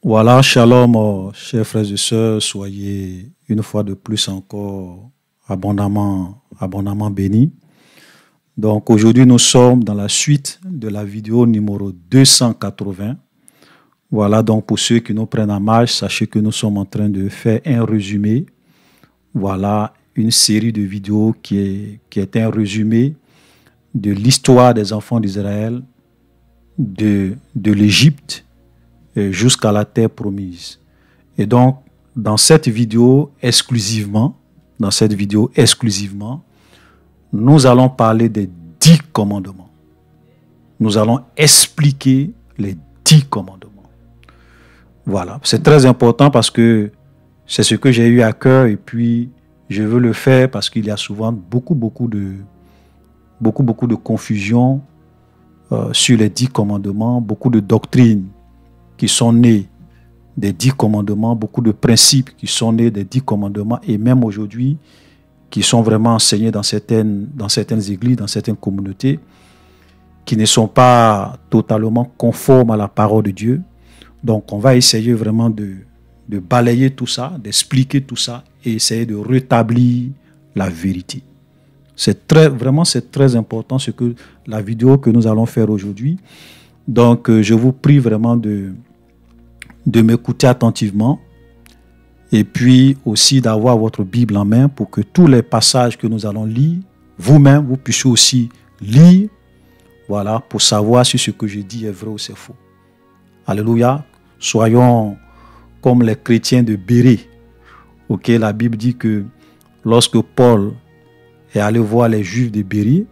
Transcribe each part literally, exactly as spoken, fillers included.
Voilà, shalom, euh, chers frères et sœurs, soyez une fois de plus encore abondamment, abondamment bénis. Donc aujourd'hui, nous sommes dans la suite de la vidéo numéro deux cent quatre-vingts. Voilà, donc pour ceux qui nous prennent en marche, sachez que nous sommes en train de faire un résumé. Voilà, une série de vidéos qui est, qui est un résumé de l'histoire des enfants d'Israël, de, de l'Égypte, jusqu'à la terre promise. Et donc, dans cette vidéo exclusivement, dans cette vidéo exclusivement, nous allons parler des dix commandements. Nous allons expliquer les dix commandements. Voilà, c'est très important parce que c'est ce que j'ai eu à cœur et puis je veux le faire parce qu'il y a souvent beaucoup, beaucoup de, beaucoup, beaucoup de confusion euh, sur les dix commandements, beaucoup de doctrines qui sont nés des dix commandements, beaucoup de principes qui sont nés des dix commandements et même aujourd'hui qui sont vraiment enseignés dans certaines, dans certaines églises, dans certaines communautés, qui ne sont pas totalement conformes à la parole de Dieu. Donc on va essayer vraiment de, de balayer tout ça, d'expliquer tout ça et essayer de rétablir la vérité. C'est très, vraiment c'est très important ce que la vidéo que nous allons faire aujourd'hui. Donc euh, je vous prie vraiment de de m'écouter attentivement et puis aussi d'avoir votre Bible en main pour que tous les passages que nous allons lire, vous-même, vous puissiez aussi lire, voilà, pour savoir si ce que je dis est vrai ou c'est faux. Alléluia. Soyons comme les chrétiens de Bérée. Ok, la Bible dit que lorsque Paul est allé voir les Juifs de Bérée,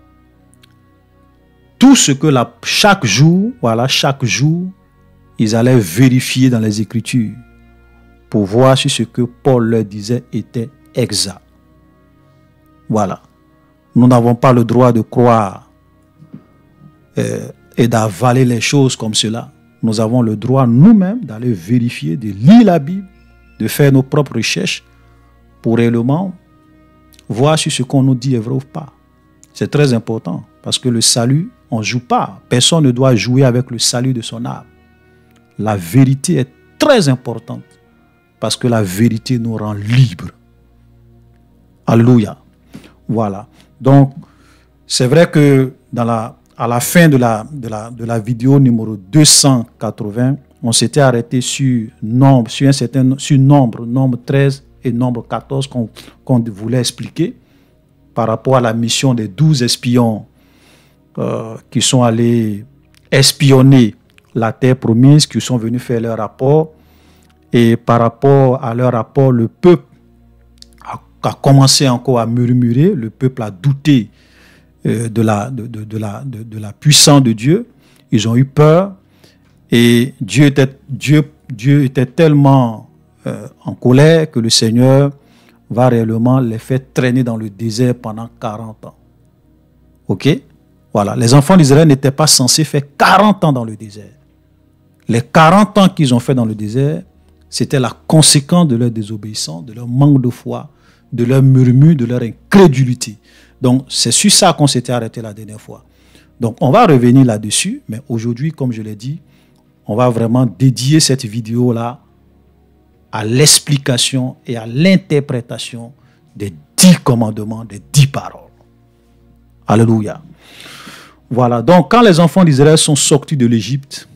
tout ce que la, chaque jour, voilà, chaque jour, ils allaient vérifier dans les Écritures pour voir si ce que Paul leur disait était exact. Voilà. Nous n'avons pas le droit de croire euh, et d'avaler les choses comme cela. Nous avons le droit nous-mêmes d'aller vérifier, de lire la Bible, de faire nos propres recherches pour réellement voir si ce qu'on nous dit est vrai ou pas. C'est très important parce que le salut, on ne joue pas. Personne ne doit jouer avec le salut de son âme. La vérité est très importante parce que la vérité nous rend libres. Alléluia. Voilà. Donc, c'est vrai que dans la, à la fin de la, de, la, de la vidéo numéro deux cent quatre-vingts, on s'était arrêté sur nombre, sur un certain sur nombre, nombre treize et nombre quatorze qu'on qu'on voulait expliquer par rapport à la mission des douze espions euh, qui sont allés espionner la terre promise, qui sont venus faire leur rapport. Et par rapport à leur rapport, le peuple a, a commencé encore à murmurer, le peuple a douté euh, de, la, de, de, de, la, de, de la puissance de Dieu. Ils ont eu peur et Dieu était, Dieu, Dieu était tellement euh, en colère que le Seigneur va réellement les faire traîner dans le désert pendant quarante ans. Ok? Voilà. Les enfants d'Israël n'étaient pas censés faire quarante ans dans le désert. Les quarante ans qu'ils ont fait dans le désert, c'était la conséquence de leur désobéissance, de leur manque de foi, de leur murmure, de leur incrédulité. Donc, c'est sur ça qu'on s'était arrêté la dernière fois. Donc, on va revenir là-dessus, mais aujourd'hui, comme je l'ai dit, on va vraiment dédier cette vidéo-là à l'explication et à l'interprétation des dix commandements, des dix paroles. Alléluia. Voilà, donc quand les enfants d'Israël sont sortis de l'Égypte,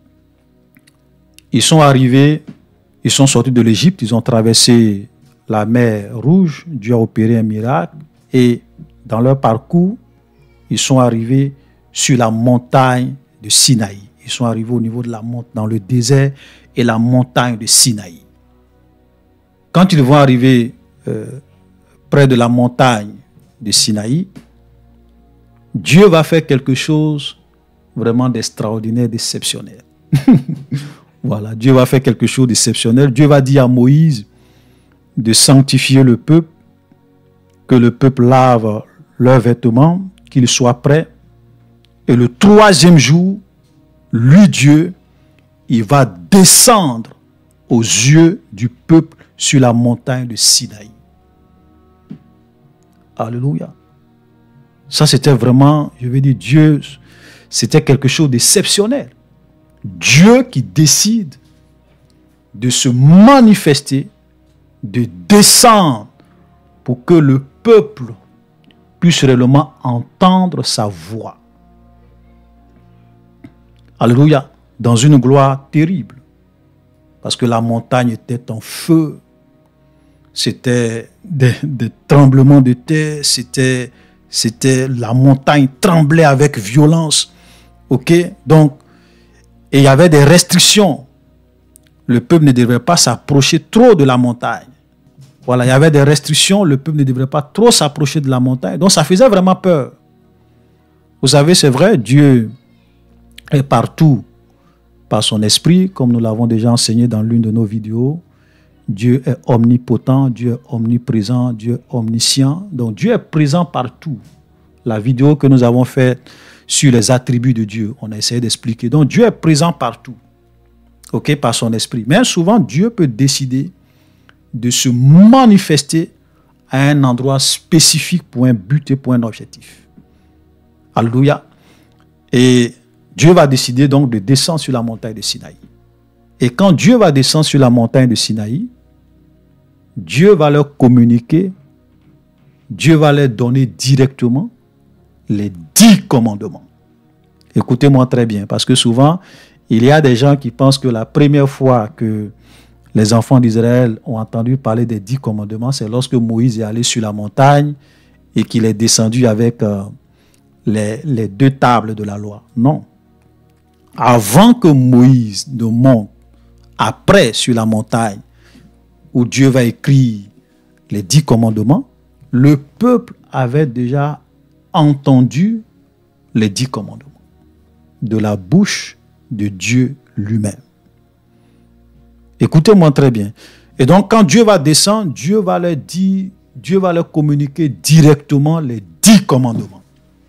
ils sont arrivés, ils sont sortis de l'Égypte, ils ont traversé la mer Rouge, Dieu a opéré un miracle, et dans leur parcours, ils sont arrivés sur la montagne de Sinaï. Ils sont arrivés au niveau de la montagne, dans le désert et la montagne de Sinaï. Quand ils vont arriver euh, près de la montagne de Sinaï, Dieu va faire quelque chose vraiment d'extraordinaire, d'exceptionnel. Voilà, Dieu va faire quelque chose d'exceptionnel. Dieu va dire à Moïse de sanctifier le peuple, que le peuple lave leurs vêtements, qu'ils soient prêts. Et le troisième jour, lui, Dieu, il va descendre aux yeux du peuple sur la montagne de Sinaï. Alléluia. Ça, c'était vraiment, je veux dire, Dieu, c'était quelque chose d'exceptionnel. Dieu qui décide de se manifester, de descendre pour que le peuple puisse réellement entendre sa voix. Alléluia. Dans une gloire terrible. Parce que la montagne était en feu. C'était des, des tremblements de terre. C'était, c'était la montagne tremblait avec violence. Ok? Donc, et il y avait des restrictions. Le peuple ne devrait pas s'approcher trop de la montagne. Voilà, il y avait des restrictions. Le peuple ne devrait pas trop s'approcher de la montagne. Donc, ça faisait vraiment peur. Vous savez, c'est vrai, Dieu est partout par son esprit, comme nous l'avons déjà enseigné dans l'une de nos vidéos. Dieu est omnipotent, Dieu est omniprésent, Dieu est omniscient. Donc Dieu est présent partout. La vidéo que nous avons faite sur les attributs de Dieu, on a essayé d'expliquer. Donc Dieu est présent partout, ok, par son esprit. Mais souvent, Dieu peut décider de se manifester à un endroit spécifique pour un but et pour un objectif. Alléluia. Et Dieu va décider donc de descendre sur la montagne de Sinaï. Et quand Dieu va descendre sur la montagne de Sinaï, Dieu va leur communiquer, Dieu va leur donner directement les dix commandements. Écoutez-moi très bien, parce que souvent, il y a des gens qui pensent que la première fois que les enfants d'Israël ont entendu parler des dix commandements, c'est lorsque Moïse est allé sur la montagne et qu'il est descendu avec euh, les, les deux tables de la loi. Non. Avant que Moïse ne monte après sur la montagne où Dieu va écrire les dix commandements, le peuple avait déjà entendu les dix commandements de la bouche de Dieu lui-même. Écoutez-moi très bien. Et donc quand Dieu va descendre, Dieu va leur dire, Dieu va leur communiquer directement les dix commandements.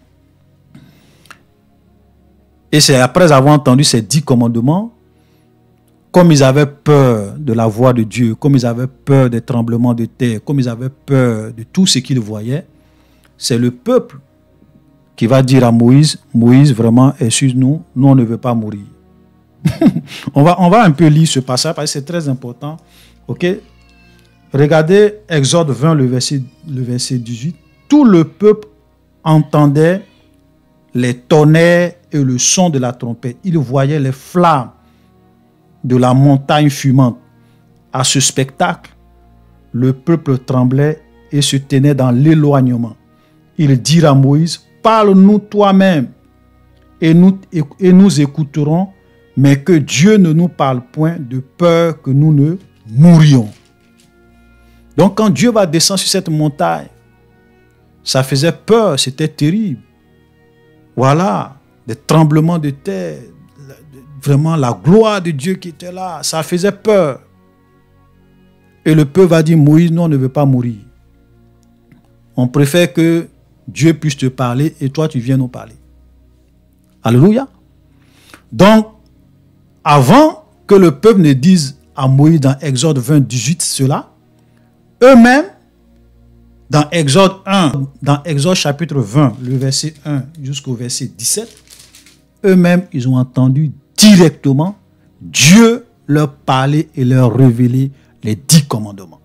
Et c'est après avoir entendu ces dix commandements, comme ils avaient peur de la voix de Dieu, comme ils avaient peur des tremblements de terre, comme ils avaient peur de tout ce qu'ils voyaient, c'est le peuple qui va dire à Moïse, Moïse, vraiment, excuse-nous, nous on ne veut pas mourir. on, va, on va un peu lire ce passage parce que c'est très important. Ok? Regardez Exode vingt, le verset, le verset dix-huit. Tout le peuple entendait les tonnerres et le son de la trompette. Il voyait les flammes de la montagne fumante. À ce spectacle, le peuple tremblait et se tenait dans l'éloignement. Ils dirent à Moïse, parle-nous toi-même et nous, et nous écouterons, mais que Dieu ne nous parle point de peur que nous ne mourions. Donc quand Dieu va descendre sur cette montagne, ça faisait peur, c'était terrible. Voilà, des tremblements de terre, vraiment la gloire de Dieu qui était là, ça faisait peur. Et le peuple va dire, Moïse, nous on ne veut pas mourir. On préfère que Dieu puisse te parler et toi tu viens nous parler. Alléluia. Donc, avant que le peuple ne dise à Moïse dans Exode vingt, dix-huit cela, eux-mêmes, dans Exode un, dans Exode chapitre vingt, le verset un jusqu'au verset dix-sept, eux-mêmes, ils ont entendu directement Dieu leur parler et leur révéler les dix commandements.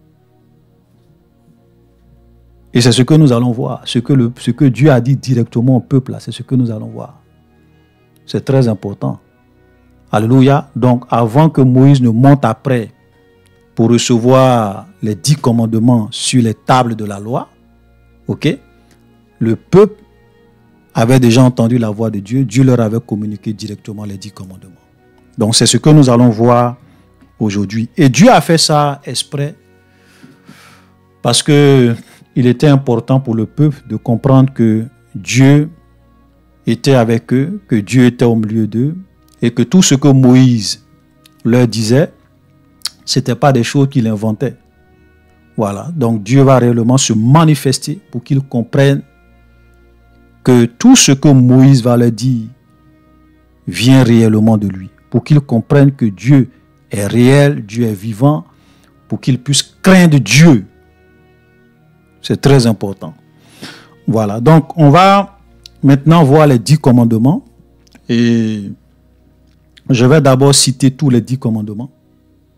Et c'est ce que nous allons voir. Ce que, le, ce que Dieu a dit directement au peuple, c'est ce que nous allons voir. C'est très important. Alléluia. Donc, avant que Moïse ne monte après pour recevoir les dix commandements sur les tables de la loi, ok, le peuple avait déjà entendu la voix de Dieu. Dieu leur avait communiqué directement les dix commandements. Donc, c'est ce que nous allons voir aujourd'hui. Et Dieu a fait ça exprès parce que il était important pour le peuple de comprendre que Dieu était avec eux, que Dieu était au milieu d'eux et que tout ce que Moïse leur disait, ce n'était pas des choses qu'il inventait. Voilà, donc Dieu va réellement se manifester pour qu'ils comprennent que tout ce que Moïse va leur dire vient réellement de lui. Pour qu'ils comprennent que Dieu est réel, Dieu est vivant, pour qu'ils puissent craindre Dieu. C'est très important. Voilà, donc on va maintenant voir les dix commandements. Et je vais d'abord citer tous les dix commandements.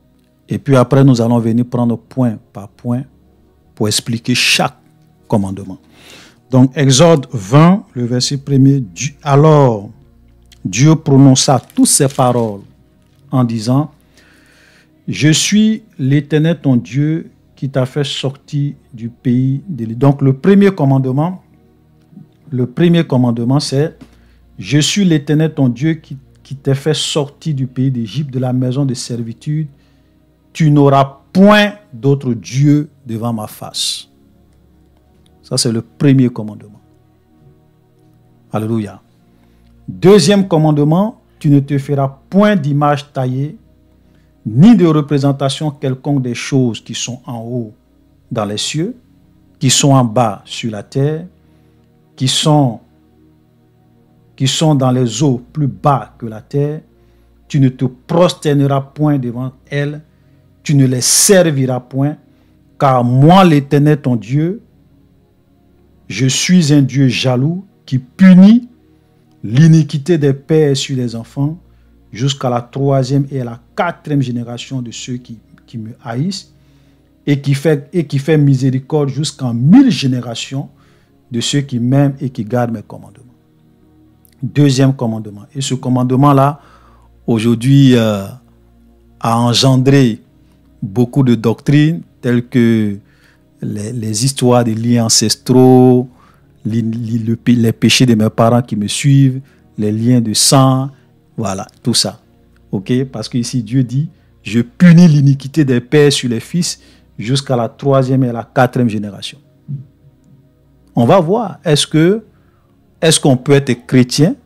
Et puis après, nous allons venir prendre point par point pour expliquer chaque commandement. Donc, Exode vingt, le verset premier. Alors, Dieu prononça toutes ces paroles en disant, « Je suis l'Éternel ton Dieu qui t'a fait sortir du pays de l'Égypte. » Donc, le premier commandement, le premier commandement, c'est « Je suis l'Éternel ton Dieu qui, qui t'a fait sortir du pays d'Égypte, de la maison de servitude. Tu n'auras point d'autre Dieu devant ma face. » Ça, c'est le premier commandement. Alléluia. Deuxième commandement, tu ne te feras point d'image taillée, ni de représentation quelconque des choses qui sont en haut dans les cieux, qui sont en bas sur la terre, qui sont, qui sont dans les eaux plus bas que la terre. Tu ne te prosterneras point devant elles, tu ne les serviras point, car moi, l'Éternel ton Dieu, je suis un Dieu jaloux qui punit l'iniquité des pères sur les enfants jusqu'à la troisième et à la quatrième génération de ceux qui, qui me haïssent et qui fait, et qui fait miséricorde jusqu'en mille générations de ceux qui m'aiment et qui gardent mes commandements. Deuxième commandement. Et ce commandement-là, aujourd'hui, euh, a engendré beaucoup de doctrines telles que les, les histoires des liens ancestraux, les, les, les péchés de mes parents qui me suivent, les liens de sang, voilà, tout ça. Ok? Parce que ici, Dieu dit, je punis l'iniquité des pères sur les fils jusqu'à la troisième et la quatrième génération. On va voir, est-ce que, est-ce qu'on peut être chrétien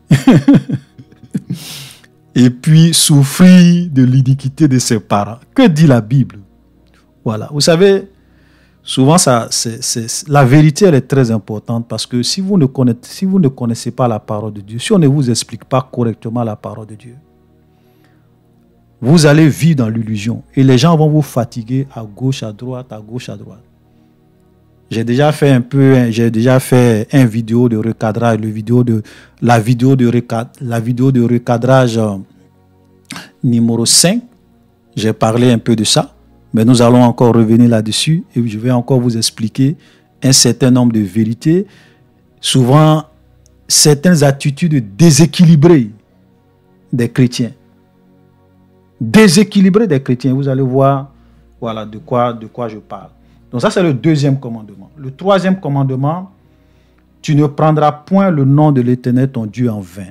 et puis souffrir de l'iniquité de ses parents? Que dit la Bible? Voilà, vous savez, souvent, ça, c'est, c'est, la vérité, elle est très importante parce que si vous, ne connaissez, si vous ne connaissez pas la parole de Dieu, si on ne vous explique pas correctement la parole de Dieu, vous allez vivre dans l'illusion et les gens vont vous fatiguer à gauche, à droite, à gauche, à droite. J'ai déjà fait un peu, j'ai déjà fait une vidéo de recadrage, le vidéo de, la, vidéo de recad, la vidéo de recadrage euh, numéro cinq. J'ai parlé un peu de ça. Mais nous allons encore revenir là-dessus et je vais encore vous expliquer un certain nombre de vérités, souvent certaines attitudes déséquilibrées des chrétiens. Déséquilibrées des chrétiens, vous allez voir voilà, de quoi, de quoi je parle. Donc ça, c'est le deuxième commandement. Le troisième commandement, tu ne prendras point le nom de l'Éternel ton Dieu en vain.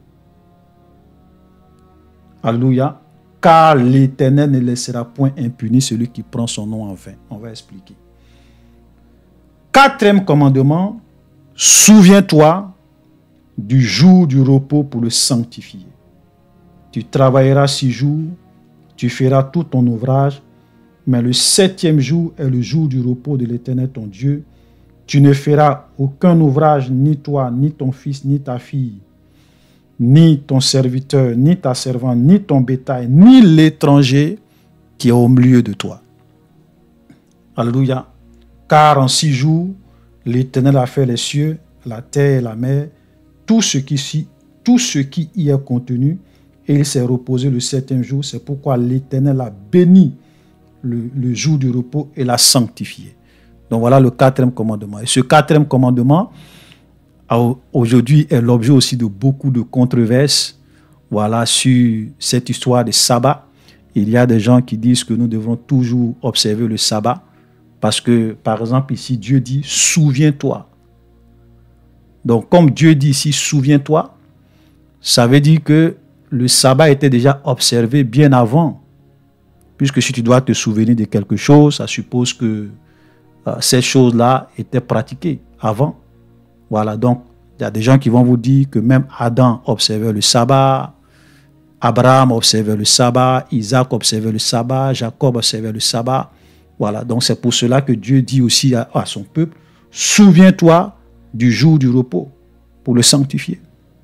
Alléluia. Car l'Éternel ne laissera point impuni celui qui prend son nom en vain. On va expliquer. Quatrième commandement, souviens-toi du jour du repos pour le sanctifier. Tu travailleras six jours, tu feras tout ton ouvrage, mais le septième jour est le jour du repos de l'Éternel ton Dieu. Tu ne feras aucun ouvrage, ni toi, ni ton fils, ni ta fille, ni ton serviteur, ni ta servante, ni ton bétail, ni l'étranger qui est au milieu de toi. Alléluia. Car en six jours, l'Éternel a fait les cieux, la terre et la mer, tout ce qui, tout ce qui y est contenu, et il s'est reposé le septième jour. C'est pourquoi l'Éternel a béni le, le jour du repos et l'a sanctifié. Donc voilà le quatrième commandement. Et ce quatrième commandement, aujourd'hui, est l'objet aussi de beaucoup de controverses, voilà, sur cette histoire de sabbat. Il y a des gens qui disent que nous devons toujours observer le sabbat parce que, par exemple, ici, Dieu dit « souviens-toi ». Donc, comme Dieu dit ici « souviens-toi », ça veut dire que le sabbat était déjà observé bien avant. Puisque si tu dois te souvenir de quelque chose, ça suppose que euh, ces choses-là étaient pratiquées avant. Voilà, donc il y a des gens qui vont vous dire que même Adam observait le sabbat, Abraham observait le sabbat, Isaac observait le sabbat, Jacob observait le sabbat. Voilà, donc c'est pour cela que Dieu dit aussi à, à son peuple, souviens-toi du jour du repos pour le sanctifier.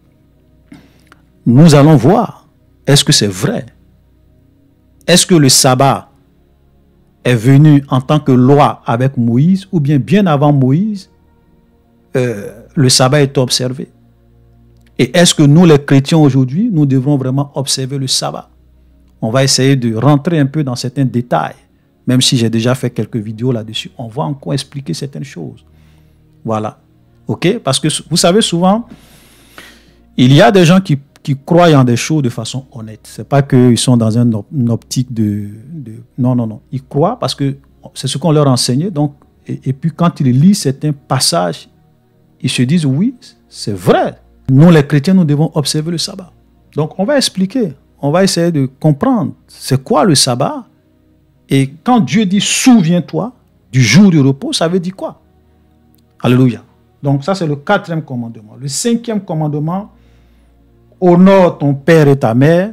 Nous allons voir, est-ce que c'est vrai? Est-ce que le sabbat est venu en tant que loi avec Moïse ou bien bien avant Moïse, euh, le sabbat est observé? Et est-ce que nous, les chrétiens aujourd'hui, nous devons vraiment observer le sabbat? On va essayer de rentrer un peu dans certains détails. Même si j'ai déjà fait quelques vidéos là-dessus, on va encore expliquer certaines choses. Voilà. OK? Parce que vous savez, souvent, il y a des gens qui, qui croient en des choses de façon honnête. Ce n'est pas qu'ils sont dans une, op une optique de, de... Non, non, non. Ils croient parce que c'est ce qu'on leur a enseigné. Donc, et, et puis, quand ils lisent certains passages, ils se disent, oui, c'est vrai. Nous, les chrétiens, nous devons observer le sabbat. Donc, on va expliquer. On va essayer de comprendre c'est quoi le sabbat. Et quand Dieu dit « souviens-toi du jour du repos », ça veut dire quoi? Alléluia. Donc ça, c'est le quatrième commandement. Le cinquième commandement, « honore ton père et ta mère,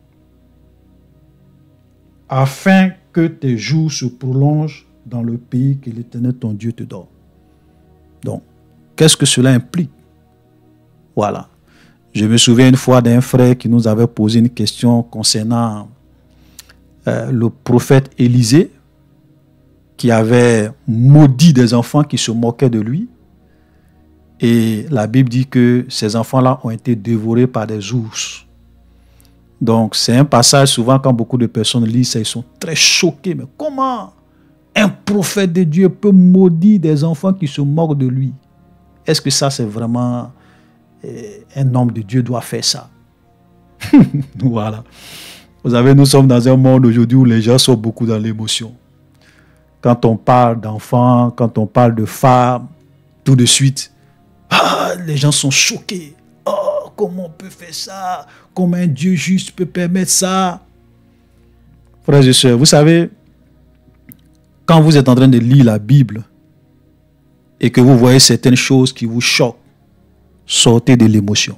afin que tes jours se prolongent dans le pays que l'Éternel ton Dieu te donne. » Donc, qu'est-ce que cela implique? Voilà. Je me souviens une fois d'un frère qui nous avait posé une question concernant Euh, le prophète Élisée, qui avait maudit des enfants qui se moquaient de lui. Et la Bible dit que ces enfants-là ont été dévorés par des ours. Donc, c'est un passage, souvent, quand beaucoup de personnes lisent ça, ils sont très choqués. Mais comment un prophète de Dieu peut maudire des enfants qui se moquent de lui? Est-ce que ça, c'est vraiment... Euh, un homme de Dieu doit faire ça? Voilà. Vous savez, nous sommes dans un monde aujourd'hui où les gens sont beaucoup dans l'émotion. Quand on parle d'enfants, quand on parle de femmes, tout de suite, ah, les gens sont choqués. Oh, comment on peut faire ça? Comment un Dieu juste peut permettre ça? Frères et sœurs, vous savez, quand vous êtes en train de lire la Bible et que vous voyez certaines choses qui vous choquent, sortez de l'émotion.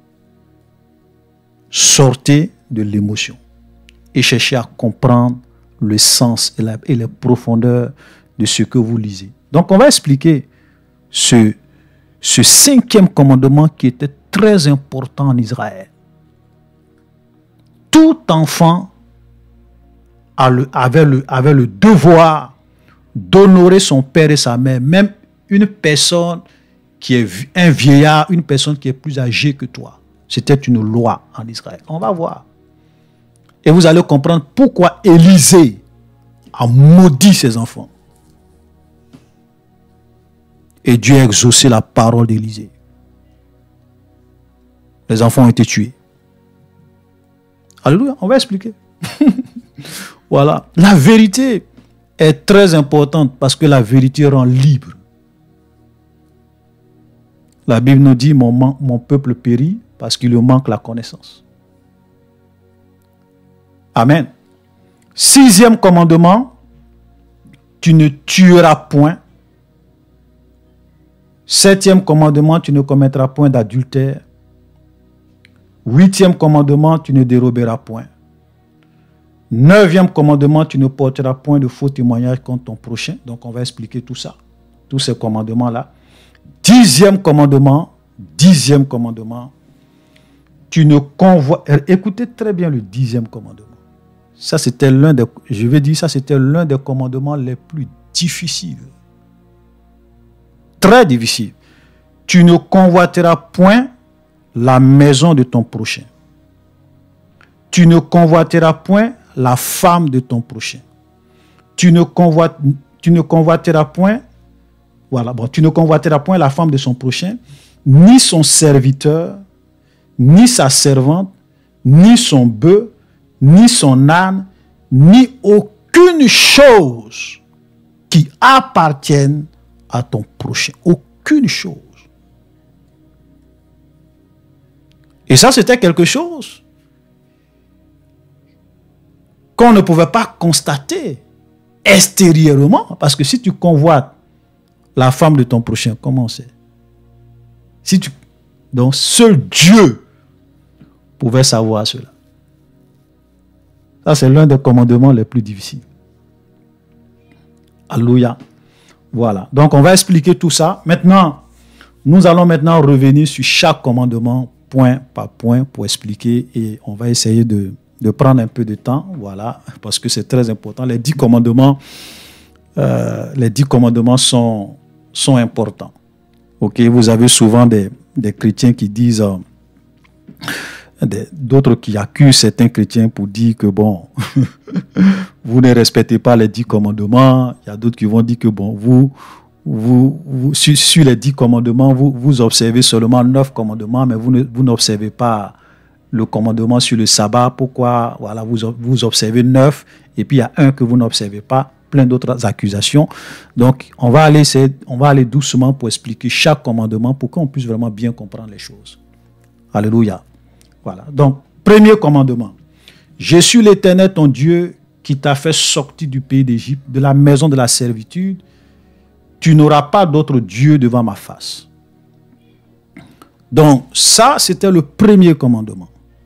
Sortez de l'émotion. Et cherchez à comprendre le sens et, la, et les profondeurs de ce que vous lisez. Donc, on va expliquer ce, ce cinquième commandement qui était très important en Israël. Tout enfant a le, avait, le, avait le devoir d'honorer son père et sa mère, même une personne qui est un vieillard, une personne qui est plus âgée que toi. C'était une loi en Israël. On va voir. Et vous allez comprendre pourquoi Élisée a maudit ses enfants. Et Dieu a exaucé la parole d'Élisée. Les enfants ont été tués. Alléluia, on va expliquer. Voilà. La vérité est très importante parce que la vérité rend libre. La Bible nous dit, mon, mon peuple périt parce qu'il lui manque la connaissance. Amen. Sixième commandement, tu ne tueras point. Septième commandement, tu ne commettras point d'adultère. Huitième commandement, tu ne déroberas point. Neuvième commandement, tu ne porteras point de faux témoignages contre ton prochain. Donc on va expliquer tout ça, tous ces commandements-là. Dixième commandement, dixième commandement, tu ne convoites... Écoutez très bien le dixième commandement. Ça, c'était l'un des, je vais dire, ça, c'était l'un des commandements les plus difficiles. Très difficile. Tu ne convoiteras point la maison de ton prochain. Tu ne convoiteras point la femme de ton prochain. Tu ne, convoite, tu ne convoiteras point, voilà, bon, tu ne convoiteras point la femme de son prochain, ni son serviteur, ni sa servante, ni son bœuf, ni son âne, ni aucune chose qui appartienne à ton prochain. Aucune chose. Et ça, c'était quelque chose qu'on ne pouvait pas constater extérieurement. Parce que si tu convoites la femme de ton prochain, comment on sait? Si tu... Donc, seul Dieu pouvait savoir cela. Ça, c'est l'un des commandements les plus difficiles. Alléluia. Voilà. Donc, on va expliquer tout ça. Maintenant, nous allons maintenant revenir sur chaque commandement, point par point, pour expliquer. Et on va essayer de, de prendre un peu de temps. Voilà. Parce que c'est très important. Les dix commandements, euh, les dix commandements sont, sont importants. Ok. Vous avez souvent des, des chrétiens qui disent... Euh, d'autres qui accusent certains chrétiens pour dire que bon, vous ne respectez pas les dix commandements. Il y a d'autres qui vont dire que bon, vous, vous, vous sur, sur les dix commandements, vous, vous observez seulement neuf commandements, mais vous ne, vous n'observez pas le commandement sur le sabbat. Pourquoi, voilà, vous, vous observez neuf et puis il y a un que vous n'observez pas. Plein d'autres accusations. Donc, on va aller, on va aller doucement pour expliquer chaque commandement pour qu'on puisse vraiment bien comprendre les choses. Alléluia. Voilà. Donc, premier commandement. Je suis l'Éternel, ton Dieu, qui t'a fait sortir du pays d'Égypte, de la maison de la servitude. Tu n'auras pas d'autre Dieu devant ma face. Donc, ça, c'était le premier commandement.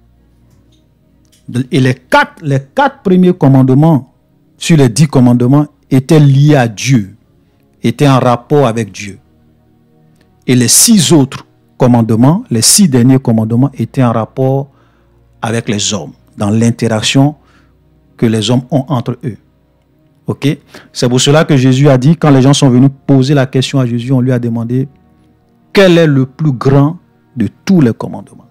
Et les quatre, les quatre premiers commandements sur les dix commandements étaient liés à Dieu, étaient en rapport avec Dieu. Et les six autres commandements, les six derniers commandements étaient en rapport avec les hommes, dans l'interaction que les hommes ont entre eux. Ok? C'est pour cela que Jésus a dit, quand les gens sont venus poser la question à Jésus, on lui a demandé quel est le plus grand de tous les commandements.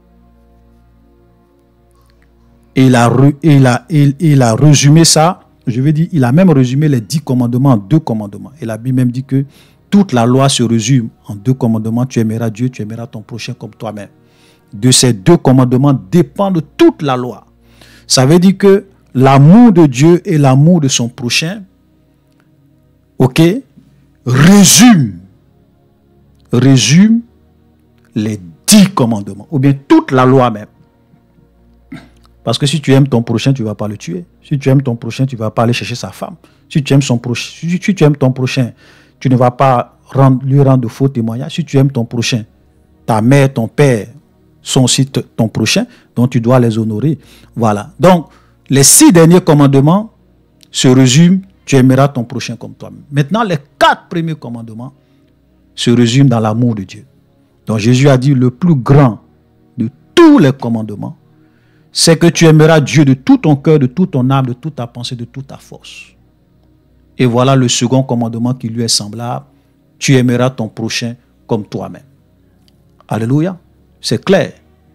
Et il a, il a, il, il a résumé ça. Je veux dire, il a même résumé les dix commandements en deux commandements. Et la Bible même dit que toute la loi se résume en deux commandements. Tu aimeras Dieu, tu aimeras ton prochain comme toi-même. De ces deux commandements dépend de toute la loi. Ça veut dire que l'amour de Dieu et l'amour de son prochain, ok, résume, résume les dix commandements, ou bien toute la loi même. Parce que si tu aimes ton prochain, tu ne vas pas le tuer. Si tu aimes ton prochain, tu ne vas pas aller chercher sa femme. Si tu aimes, son prochain, si tu aimes ton prochain, tu ne vas pas rendre, lui rendre de faux témoignages. Si tu aimes ton prochain, ta mère, ton père sont aussi ton prochain, donc tu dois les honorer. Voilà. Donc, les six derniers commandements se résument, tu aimeras ton prochain comme toi-même. Maintenant, les quatre premiers commandements se résument dans l'amour de Dieu. Donc, Jésus a dit, le plus grand de tous les commandements, c'est que tu aimeras Dieu de tout ton cœur, de toute ton âme, de toute ta pensée, de toute ta force. Et voilà le second commandement qui lui est semblable. Tu aimeras ton prochain comme toi-même. Alléluia. C'est clair.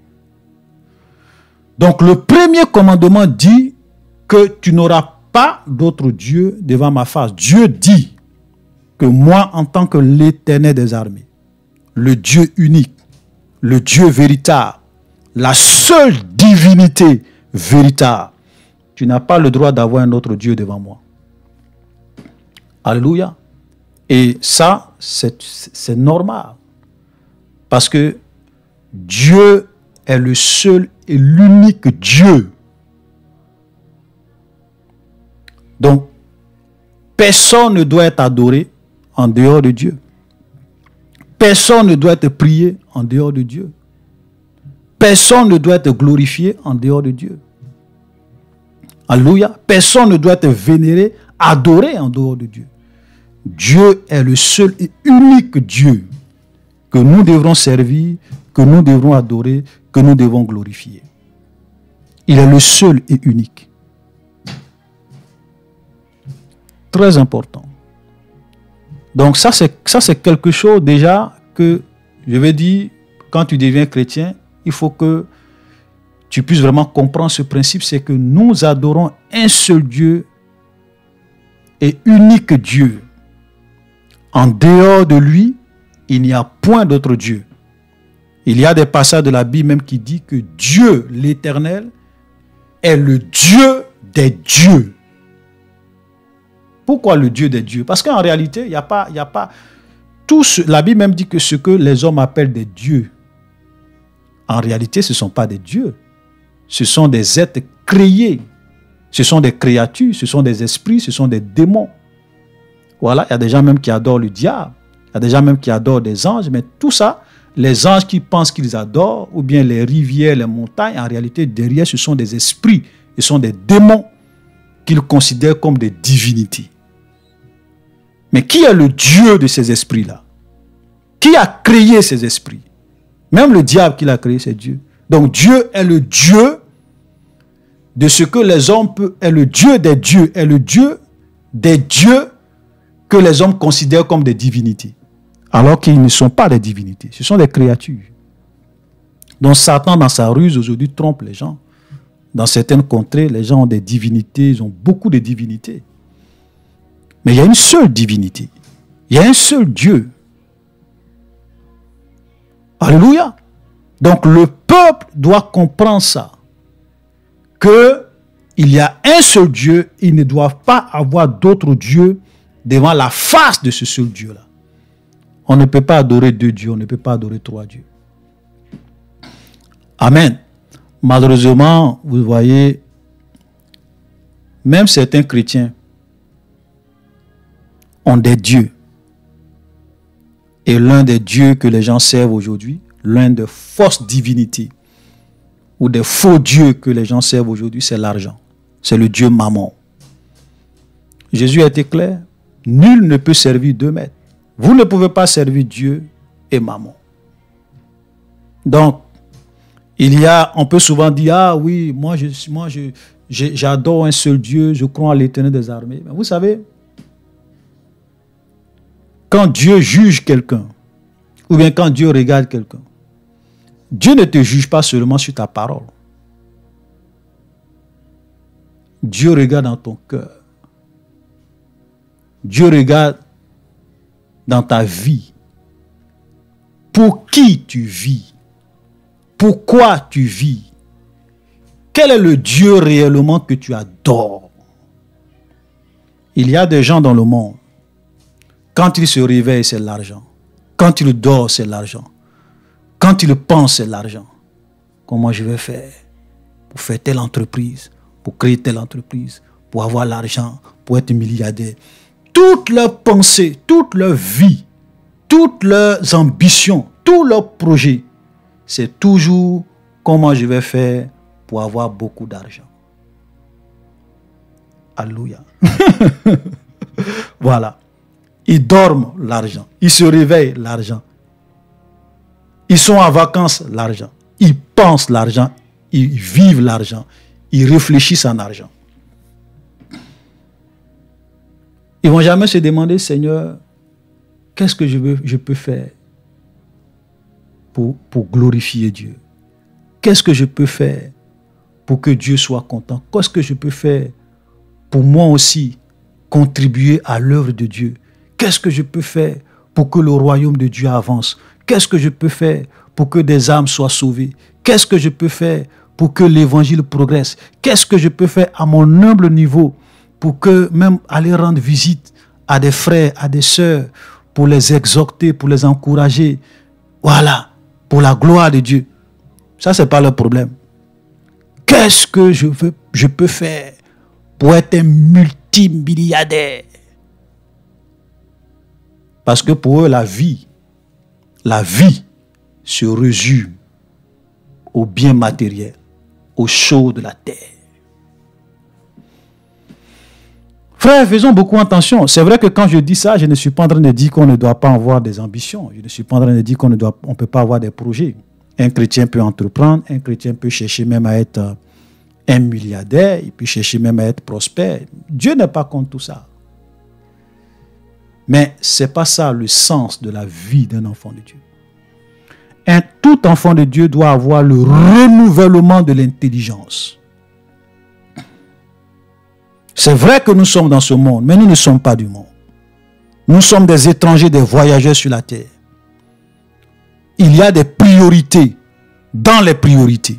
Donc le premier commandement dit que tu n'auras pas d'autre Dieu devant ma face. Dieu dit que moi, en tant que l'Éternel des armées, le Dieu unique, le Dieu véritable, la seule divinité véritable, tu n'as pas le droit d'avoir un autre Dieu devant moi. Alléluia. Et ça, c'est normal. Parce que Dieu est le seul et l'unique Dieu. Donc, personne ne doit être adoré en dehors de Dieu. Personne ne doit être prié en dehors de Dieu. Personne ne doit être glorifié en dehors de Dieu. Alléluia. Personne ne doit être vénéré, adoré en dehors de Dieu. Dieu est le seul et unique Dieu que nous devrons servir, que nous devrons adorer, que nous devons glorifier. Il est le seul et unique. Très important. Donc ça, c'est ça, c'est quelque chose déjà que, je vais dire, quand tu deviens chrétien, il faut que tu puisses vraiment comprendre ce principe, c'est que nous adorons un seul Dieu et unique Dieu. En dehors de lui, il n'y a point d'autre Dieu. Il y a des passages de la Bible même qui disent que Dieu, l'Éternel, est le Dieu des dieux. Pourquoi le Dieu des dieux? Parce qu'en réalité, il n'y a pas, il n'y a pas tout ce, la Bible même dit que ce que les hommes appellent des dieux, en réalité, ce ne sont pas des dieux. Ce sont des êtres créés. Ce sont des créatures, ce sont des esprits, ce sont des démons. Voilà, il y a des gens même qui adorent le diable. Il y a des gens même qui adorent des anges. Mais tout ça, les anges qui pensent qu'ils adorent, ou bien les rivières, les montagnes, en réalité, derrière, ce sont des esprits. Ce sont des démons qu'ils considèrent comme des divinités. Mais qui est le Dieu de ces esprits-là? Qui a créé ces esprits? Même le diable qui l'a créé, c'est Dieu. Donc Dieu est le Dieu de ce que les hommes peuvent, est le Dieu des dieux, est le Dieu des dieux que les hommes considèrent comme des divinités. Alors qu'ils ne sont pas des divinités, ce sont des créatures. Donc Satan, dans sa ruse, aujourd'hui, trompe les gens. Dans certaines contrées, les gens ont des divinités, ils ont beaucoup de divinités. Mais il y a une seule divinité. Il y a un seul Dieu. Alléluia. Donc le peuple doit comprendre ça. Que il y a un seul Dieu, ils ne doivent pas avoir d'autres dieux devant la face de ce seul Dieu-là. On ne peut pas adorer deux dieux, on ne peut pas adorer trois dieux. Amen. Malheureusement, vous voyez, même certains chrétiens ont des dieux. Et l'un des dieux que les gens servent aujourd'hui, l'un des fausses divinités ou des faux dieux que les gens servent aujourd'hui, c'est l'argent. C'est le dieu Mammon. Jésus a été clair. Nul ne peut servir deux maîtres. Vous ne pouvez pas servir Dieu et Mammon. Donc, il y a, on peut souvent dire, ah oui, moi, je, moi je, je, j'adore un seul Dieu, je crois à l'Éternel des armées. Mais vous savez, quand Dieu juge quelqu'un, ou bien quand Dieu regarde quelqu'un, Dieu ne te juge pas seulement sur ta parole. Dieu regarde dans ton cœur. Dieu regarde dans ta vie. Pour qui tu vis? Pourquoi tu vis? Quel est le Dieu réellement que tu adores? Il y a des gens dans le monde, quand ils se réveillent, c'est l'argent. Quand ils dorment, c'est l'argent. Quand ils pensent, c'est l'argent. Comment je vais faire pour faire telle entreprise, pour créer telle entreprise, pour avoir l'argent, pour être milliardaire? Toutes leurs pensées, toute leur vie, toutes leurs ambitions, tous leurs projets, c'est toujours comment je vais faire pour avoir beaucoup d'argent. Alléluia. Voilà. Ils dorment l'argent. Ils se réveillent l'argent. Ils sont en vacances l'argent. Ils pensent l'argent. Ils vivent l'argent. Ils réfléchissent en argent. Ils ne vont jamais se demander, Seigneur, qu'est-ce que je, veux, je peux faire pour, pour glorifier Dieu? Qu'est-ce que je peux faire pour que Dieu soit content? Qu'est-ce que je peux faire pour moi aussi contribuer à l'œuvre de Dieu? Qu'est-ce que je peux faire pour que le royaume de Dieu avance? Qu'est-ce que je peux faire pour que des âmes soient sauvées? Qu'est-ce que je peux faire pour que l'évangile progresse? Qu'est-ce que je peux faire à mon humble niveau pour que même aller rendre visite à des frères, à des sœurs, pour les exhorter, pour les encourager? Voilà, pour la gloire de Dieu. Ça, ce n'est pas le problème. Qu'est-ce que je, veux, je peux faire pour être un multimilliardaire? Parce que pour eux, la vie, la vie se résume aux biens matériels, aux choses de la terre. Frères, faisons beaucoup attention. C'est vrai que quand je dis ça, je ne suis pas en train de dire qu'on ne doit pas avoir des ambitions. Je ne suis pas en train de dire qu'on ne doit, on peut pas avoir des projets. Un chrétien peut entreprendre, un chrétien peut chercher même à être un milliardaire, il peut chercher même à être prospère. Dieu n'est pas contre tout ça. Mais ce n'est pas ça le sens de la vie d'un enfant de Dieu. Un tout enfant de Dieu doit avoir le renouvellement de l'intelligence. C'est vrai que nous sommes dans ce monde, mais nous ne sommes pas du monde. Nous sommes des étrangers, des voyageurs sur la terre. Il y a des priorités. Dans les priorités,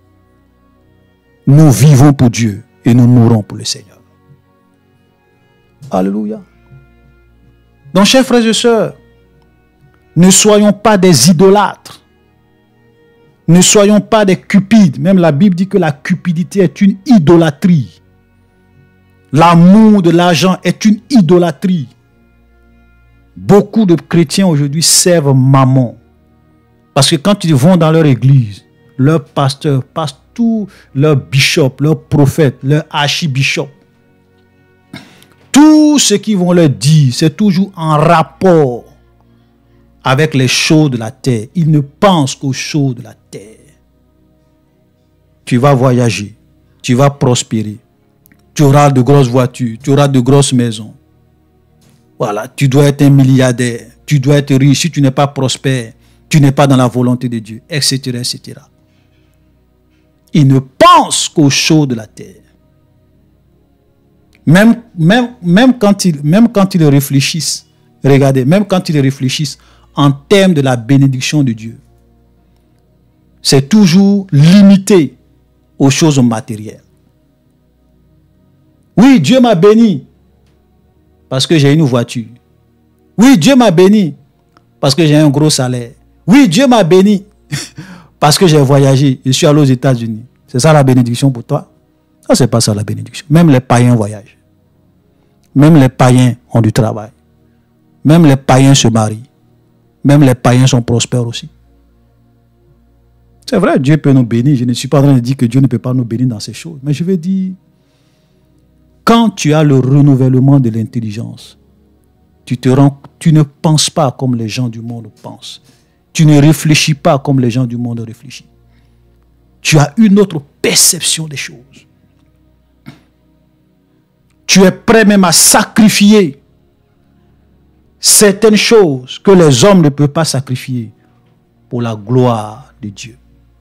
nous vivons pour Dieu et nous mourrons pour le Seigneur. Alléluia. Donc, chers frères et sœurs, ne soyons pas des idolâtres. Ne soyons pas des cupides. Même la Bible dit que la cupidité est une idolâtrie. L'amour de l'argent est une idolâtrie. Beaucoup de chrétiens aujourd'hui servent Mammon. Parce que quand ils vont dans leur église, leur pasteur passe tout, leur bishop, leur prophète, leur archibishop, tout ce qu'ils vont leur dire, c'est toujours en rapport avec les choses de la terre. Ils ne pensent qu'aux choses de la terre. Tu vas voyager, tu vas prospérer, tu auras de grosses voitures, tu auras de grosses maisons. Voilà, tu dois être un milliardaire, tu dois être riche. Si tu n'es pas prospère, tu n'es pas dans la volonté de Dieu, et cetera, et cetera. Ils ne pensent qu'aux choses de la terre. Même, même, même, quand ils, même quand ils réfléchissent, regardez, même quand ils réfléchissent en termes de la bénédiction de Dieu, c'est toujours limité aux choses matérielles. Oui, Dieu m'a béni parce que j'ai une voiture. Oui, Dieu m'a béni parce que j'ai un gros salaire. Oui, Dieu m'a béni parce que j'ai voyagé. Je suis allé aux États-Unis. C'est ça la bénédiction pour toi? Ça, c'est pas ça la bénédiction. Même les païens voyagent. Même les païens ont du travail. Même les païens se marient. Même les païens sont prospères aussi. C'est vrai, Dieu peut nous bénir. Je ne suis pas en train de dire que Dieu ne peut pas nous bénir dans ces choses. Mais je veux dire, quand tu as le renouvellement de l'intelligence, tu te rends, tu ne penses pas comme les gens du monde pensent. Tu ne réfléchis pas comme les gens du monde réfléchissent. Tu as une autre perception des choses. Tu es prêt même à sacrifier certaines choses que les hommes ne peuvent pas sacrifier pour la gloire de Dieu.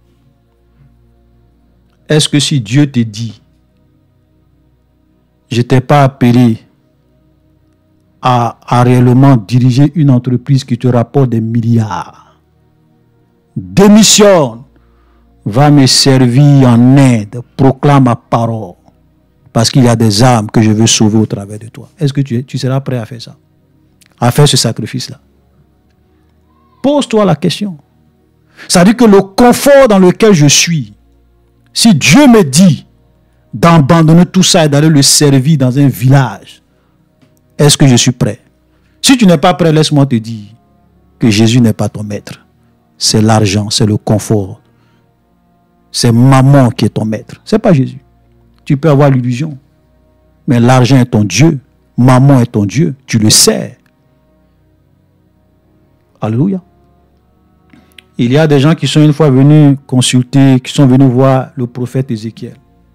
Est-ce que si Dieu te dit, je ne t'ai pas appelé à, à réellement diriger une entreprise qui te rapporte des milliards, démissionne, va me servir en aide, proclame ma parole, parce qu'il y a des âmes que je veux sauver au travers de toi. Est-ce que tu, tu seras prêt à faire ça? À faire ce sacrifice-là? Pose-toi la question. Ça veut dire que le confort dans lequel je suis, si Dieu me dit d'abandonner tout ça et d'aller le servir dans un village, est-ce que je suis prêt? Si tu n'es pas prêt, laisse-moi te dire que Jésus n'est pas ton maître. C'est l'argent, c'est le confort. C'est maman qui est ton maître. Ce n'est pas Jésus. Tu peux avoir l'illusion. Mais l'argent est ton Dieu. Maman est ton Dieu. Tu le sais. Alléluia. Il y a des gens qui sont une fois venus consulter, qui sont venus voir le prophète Ézéchiel.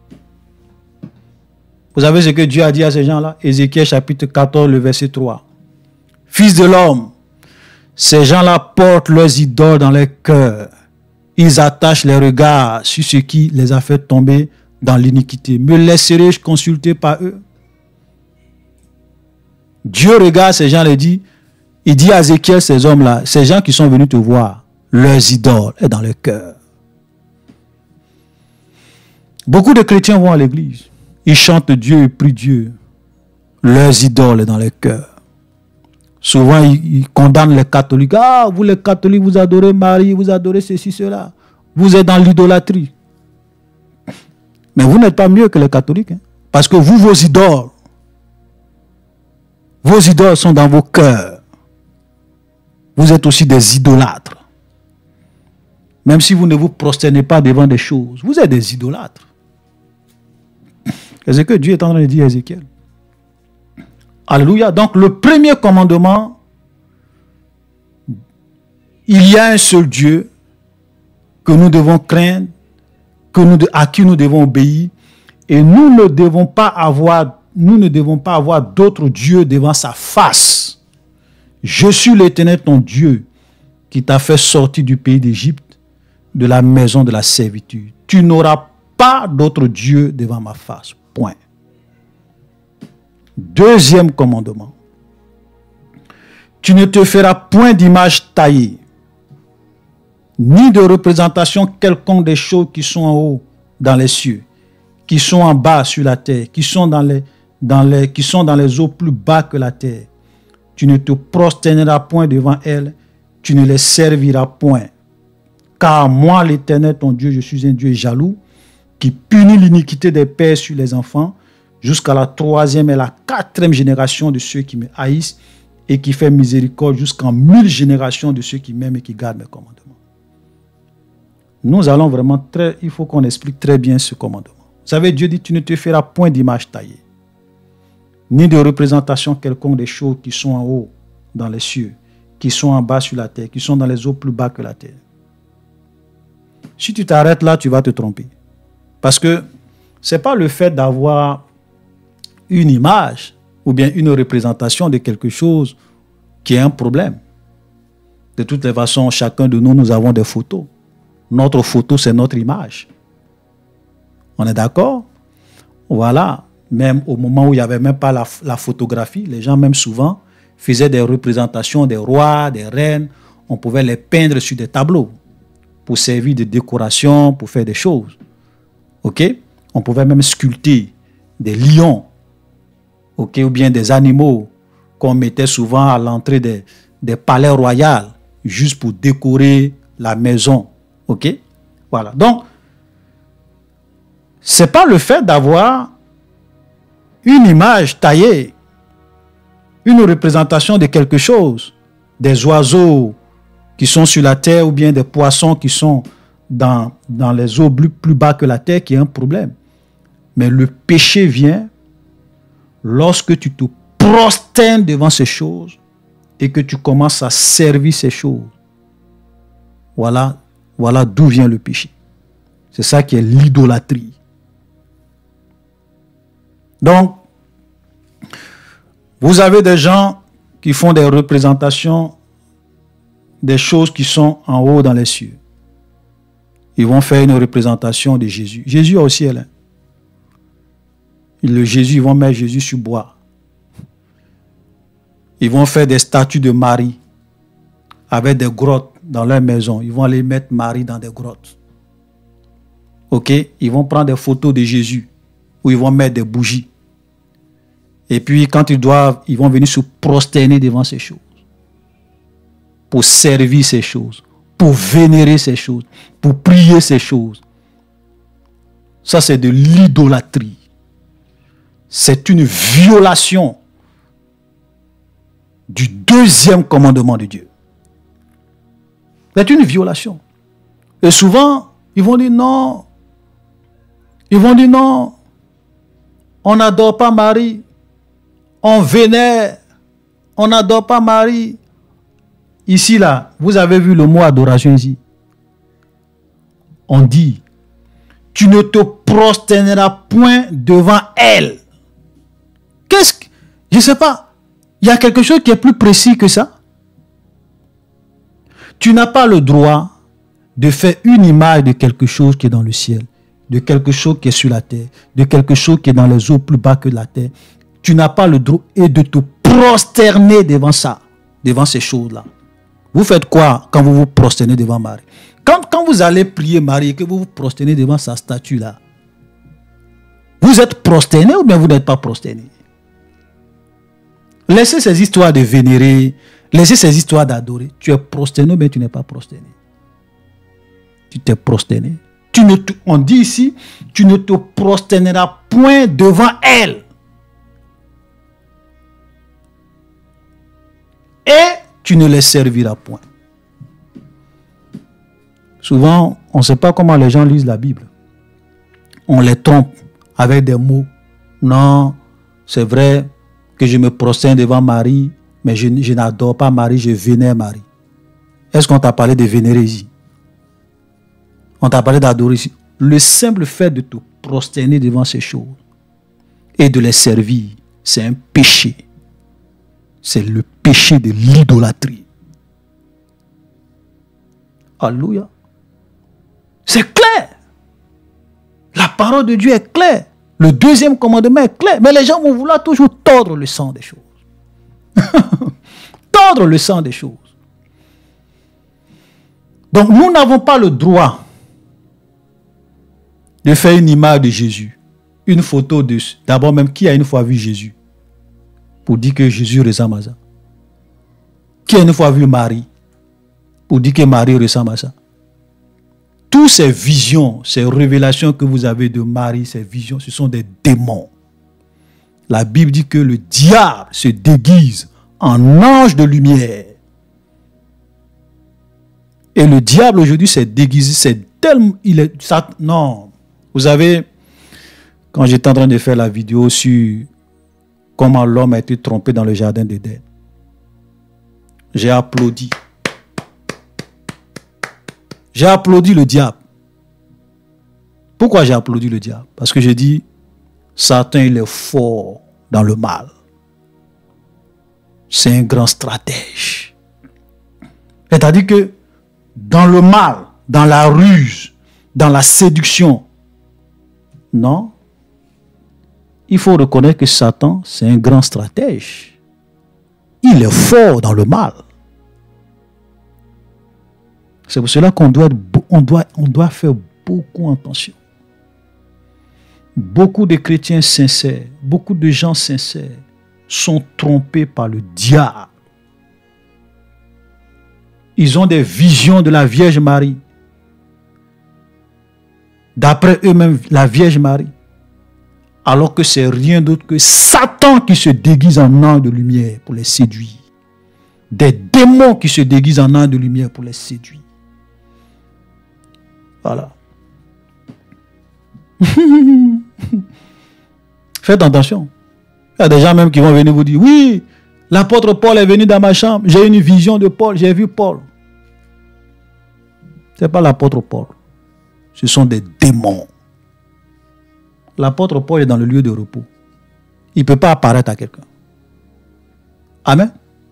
Vous savez ce que Dieu a dit à ces gens-là? Ézéchiel chapitre quatorze, le verset trois. Fils de l'homme, ces gens-là portent leurs idoles dans leur cœur. Ils attachent les regards sur ce qui les a fait tomber dans l'iniquité. Me laisserai-je consulter par eux? Dieu regarde ces gens et dit, il dit à Ézéchiel, ces hommes-là, ces gens qui sont venus te voir, leurs idoles est dans leur cœur. Beaucoup de chrétiens vont à l'église. Ils chantent Dieu et prient Dieu. Leurs idoles est dans leur cœur. Souvent, ils, ils condamnent les catholiques. Ah, vous les catholiques, vous adorez Marie, vous adorez ceci, cela. Vous êtes dans l'idolâtrie. Mais vous n'êtes pas mieux que les catholiques. Hein? Parce que vous, vos idoles, vos idoles sont dans vos cœurs. Vous êtes aussi des idolâtres. Même si vous ne vous prosternez pas devant des choses, vous êtes des idolâtres. C'est ce que Dieu est en train de dire à Ézéchiel. Alléluia. Donc le premier commandement, il y a un seul Dieu que nous devons craindre, que nous, à qui nous devons obéir, et nous ne devons pas avoir, nous ne devons pas avoir d'autres dieux devant sa face. Je suis l'Éternel ton Dieu qui t'a fait sortir du pays d'Égypte, de la maison de la servitude. Tu n'auras pas d'autre Dieu devant ma face. Point. Deuxième commandement. Tu ne te feras point d'image taillée, ni de représentation quelconque des choses qui sont en haut dans les cieux, qui sont en bas sur la terre, qui sont dans les, dans les, qui sont dans les eaux plus bas que la terre. Tu ne te prosterneras point devant elles, tu ne les serviras point. Car moi, l'Éternel, ton Dieu, je suis un Dieu jaloux, qui punit l'iniquité des pères sur les enfants, jusqu'à la troisième et la quatrième génération de ceux qui me haïssent, et qui fait miséricorde jusqu'en mille générations de ceux qui m'aiment et qui gardent mes commandements. Nous allons vraiment très, il faut qu'on explique très bien ce commandement. Vous savez, Dieu dit, tu ne te feras point d'image taillée, ni de représentation quelconque des choses qui sont en haut dans les cieux, qui sont en bas sur la terre, qui sont dans les eaux plus bas que la terre. Si tu t'arrêtes là, tu vas te tromper. Parce que ce n'est pas le fait d'avoir une image ou bien une représentation de quelque chose qui est un problème. De toutes les façons, chacun de nous, nous avons des photos. Notre photo, c'est notre image. On est d'accord? Voilà. Même au moment où il n'y avait même pas la, la photographie, les gens même souvent faisaient des représentations des rois, des reines. On pouvait les peindre sur des tableaux pour servir de décoration, pour faire des choses. OK? On pouvait même sculpter des lions, OK, ou bien des animaux qu'on mettait souvent à l'entrée des, des palais royaux, juste pour décorer la maison. OK? Voilà. Donc, ce n'est pas le fait d'avoir une image taillée, une représentation de quelque chose, des oiseaux qui sont sur la terre ou bien des poissons qui sont dans, dans les eaux plus, plus bas que la terre qui est un problème. Mais le péché vient lorsque tu te prosternes devant ces choses et que tu commences à servir ces choses. Voilà, voilà d'où vient le péché. C'est ça qui est l'idolâtrie. Donc, vous avez des gens qui font des représentations des choses qui sont en haut dans les cieux. Ils vont faire une représentation de Jésus. Jésus est au ciel. Hein. Le Jésus, ils vont mettre Jésus sur bois. Ils vont faire des statues de Marie avec des grottes dans leur maison. Ils vont aller mettre Marie dans des grottes. OK? Ils vont prendre des photos de Jésus où ils vont mettre des bougies. Et puis, quand ils doivent, ils vont venir se prosterner devant ces choses. Pour servir ces choses. Pour vénérer ces choses. Pour prier ces choses. Ça, c'est de l'idolâtrie. C'est une violation du deuxième commandement de Dieu. C'est une violation. Et souvent, ils vont dire non. Ils vont dire non. On n'adore pas Marie. On vénère. On n'adore pas Marie. Ici, là, vous avez vu le mot adoration ici. On dit, tu ne te prosterneras point devant elle. Qu'est-ce que... Je ne sais pas. Il y a quelque chose qui est plus précis que ça. Tu n'as pas le droit de faire une image de quelque chose qui est dans le ciel, de quelque chose qui est sur la terre, de quelque chose qui est dans les eaux plus bas que la terre. Tu n'as pas le droit et de te prosterner devant ça, devant ces choses-là. Vous faites quoi quand vous vous prosternez devant Marie? Quand, quand vous allez prier Marie et que vous vous prosternez devant sa statue-là, vous êtes prosterné ou bien vous n'êtes pas prosterné? Laissez ces histoires de vénérer, laissez ces histoires d'adorer. Tu es prosterné ou bien tu n'es pas prosterné? Tu t'es prosterné. Tu ne te, on dit ici, tu ne te prosterneras point devant elle. Et tu ne les serviras point. Souvent, on ne sait pas comment les gens lisent la Bible. On les trompe avec des mots. Non, c'est vrai que je me prosterne devant Marie, mais je, je n'adore pas Marie, je vénère Marie. Est-ce qu'on t'a parlé de vénérer ici? On t'a parlé d'adorer ici. Le simple fait de te prosterner devant ces choses et de les servir, c'est un péché. C'est le péché de l'idolâtrie. Alléluia. C'est clair. La parole de Dieu est claire. Le deuxième commandement est clair. Mais les gens vont vouloir toujours tordre le sang des choses. Tordre le sang des choses. Donc nous n'avons pas le droit de faire une image de Jésus. Une photo de... D'abord même, qui a une fois vu Jésus? Pour dire que Jésus ressemble à ça. Qui a une fois vu Marie? Pour dire que Marie ressemble à ça. Toutes ces visions, ces révélations que vous avez de Marie, ces visions, ce sont des démons. La Bible dit que le diable se déguise en ange de lumière. Et le diable aujourd'hui s'est déguisé, c'est tellement... Il est, ça, non. Vous savez, quand j'étais en train de faire la vidéo sur comment l'homme a été trompé dans le jardin d'Éden, j'ai applaudi. J'ai applaudi le diable. Pourquoi j'ai applaudi le diable? Parce que j'ai dit, Satan, il est fort dans le mal. C'est un grand stratège. C'est-à-dire que dans le mal, dans la ruse, dans la séduction, non, il faut reconnaître que Satan, c'est un grand stratège. Il est fort dans le mal. C'est pour cela qu'on doit, on doit, on doit faire beaucoup attention. Beaucoup de chrétiens sincères, beaucoup de gens sincères sont trompés par le diable. Ils ont des visions de la Vierge Marie. D'après eux-mêmes, la Vierge Marie. Alors que c'est rien d'autre que Satan qui se déguise en ange de lumière pour les séduire. Des démons qui se déguisent en ange de lumière pour les séduire. Voilà. Faites attention. Il y a des gens même qui vont venir vous dire, oui, l'apôtre Paul est venu dans ma chambre, j'ai une vision de Paul, j'ai vu Paul. Ce n'est pas l'apôtre Paul. Ce sont des démons. L'apôtre Paul est dans le lieu de repos. Il ne peut pas apparaître à quelqu'un. Amen.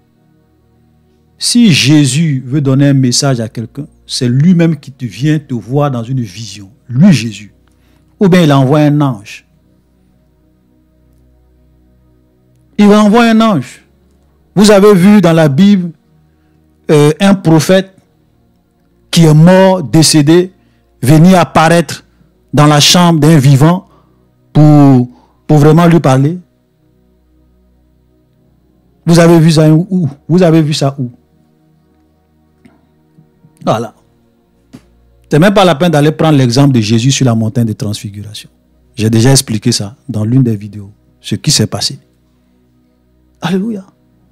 Si Jésus veut donner un message à quelqu'un, c'est lui-même qui te vient te voir dans une vision. Lui, Jésus. Ou bien il envoie un ange. Il envoie un ange. Vous avez vu dans la Bible euh, un prophète qui est mort, décédé, venir apparaître dans la chambre d'un vivant pour, pour vraiment lui parler. Vous avez vu ça où? Vous avez vu ça où? Voilà. Ce n'est même pas la peine d'aller prendre l'exemple de Jésus sur la montagne de transfiguration. J'ai déjà expliqué ça dans l'une des vidéos, ce qui s'est passé. Alléluia.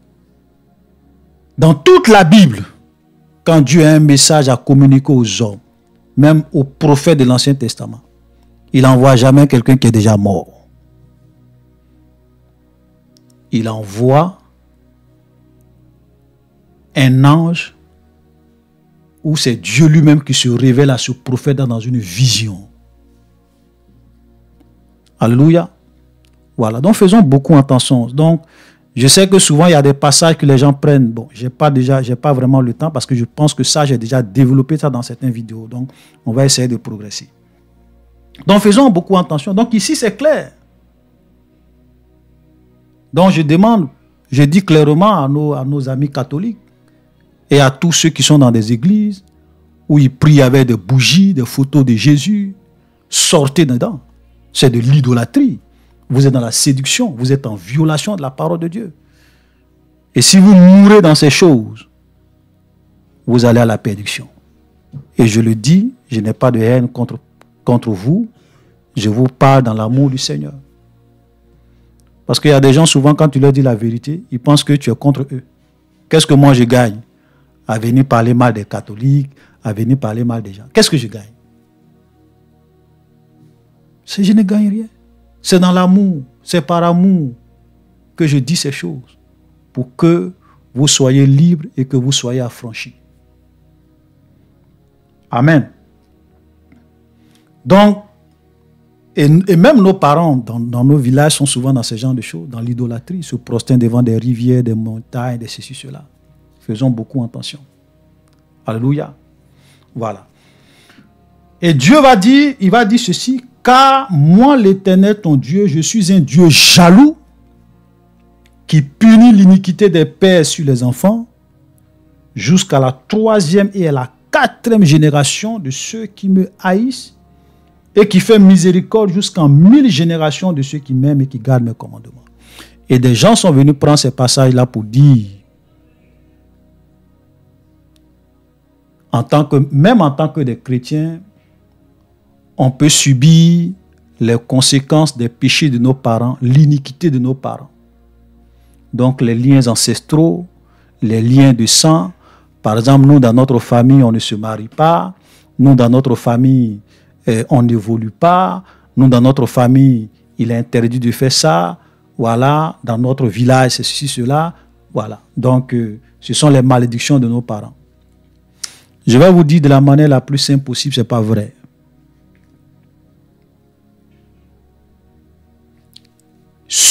Dans toute la Bible, quand Dieu a un message à communiquer aux hommes, même aux prophètes de l'Ancien Testament, il n'envoie jamais quelqu'un qui est déjà mort. Il envoie un ange où c'est Dieu lui-même qui se révèle à ce prophète dans une vision. Alléluia. Voilà. Donc faisons beaucoup attention. Donc, je sais que souvent il y a des passages que les gens prennent. Bon, j'ai pas déjà, j'ai pas vraiment le temps parce que je pense que ça, j'ai déjà développé ça dans certaines vidéos. Donc, on va essayer de progresser. Donc, faisons beaucoup attention. Donc, ici, c'est clair. Donc, je demande, je dis clairement à nos, à nos amis catholiques et à tous ceux qui sont dans des églises où ils prient avec des bougies, des photos de Jésus, sortez dedans. C'est de l'idolâtrie. Vous êtes dans la séduction, vous êtes en violation de la parole de Dieu. Et si vous mourrez dans ces choses, vous allez à la perdition. Et je le dis, je n'ai pas de haine contre, contre vous, je vous parle dans l'amour du Seigneur. Parce qu'il y a des gens, souvent, quand tu leur dis la vérité, ils pensent que tu es contre eux. Qu'est-ce que moi je gagne à venir parler mal des catholiques, à venir parler mal des gens? Qu'est-ce que je gagne? C'est je ne gagne rien. C'est dans l'amour, c'est par amour que je dis ces choses, pour que vous soyez libres et que vous soyez affranchis. Amen. Donc, et, et même nos parents dans, dans nos villages sont souvent dans ce genre de choses, dans l'idolâtrie, se prosternent devant des rivières, des montagnes, des ceci, cela. Faisons beaucoup attention. Alléluia. Voilà. Et Dieu va dire, il va dire ceci, car moi l'Éternel ton Dieu, je suis un Dieu jaloux qui punit l'iniquité des pères sur les enfants jusqu'à la troisième et à la quatrième génération de ceux qui me haïssent et qui fait miséricorde jusqu'en mille générations de ceux qui m'aiment et qui gardent mes commandements. Et des gens sont venus prendre ces passages-là pour dire, en tant que, même en tant que des chrétiens, on peut subir les conséquences des péchés de nos parents, l'iniquité de nos parents. Donc les liens ancestraux, les liens de sang. Par exemple, nous, dans notre famille, on ne se marie pas. Nous, dans notre famille, eh, on n'évolue pas. Nous, dans notre famille, il est interdit de faire ça. Voilà, dans notre village, c'est ceci, cela. Voilà. Donc, euh, ce sont les malédictions de nos parents. Je vais vous dire de la manière la plus simple possible, ce n'est pas vrai.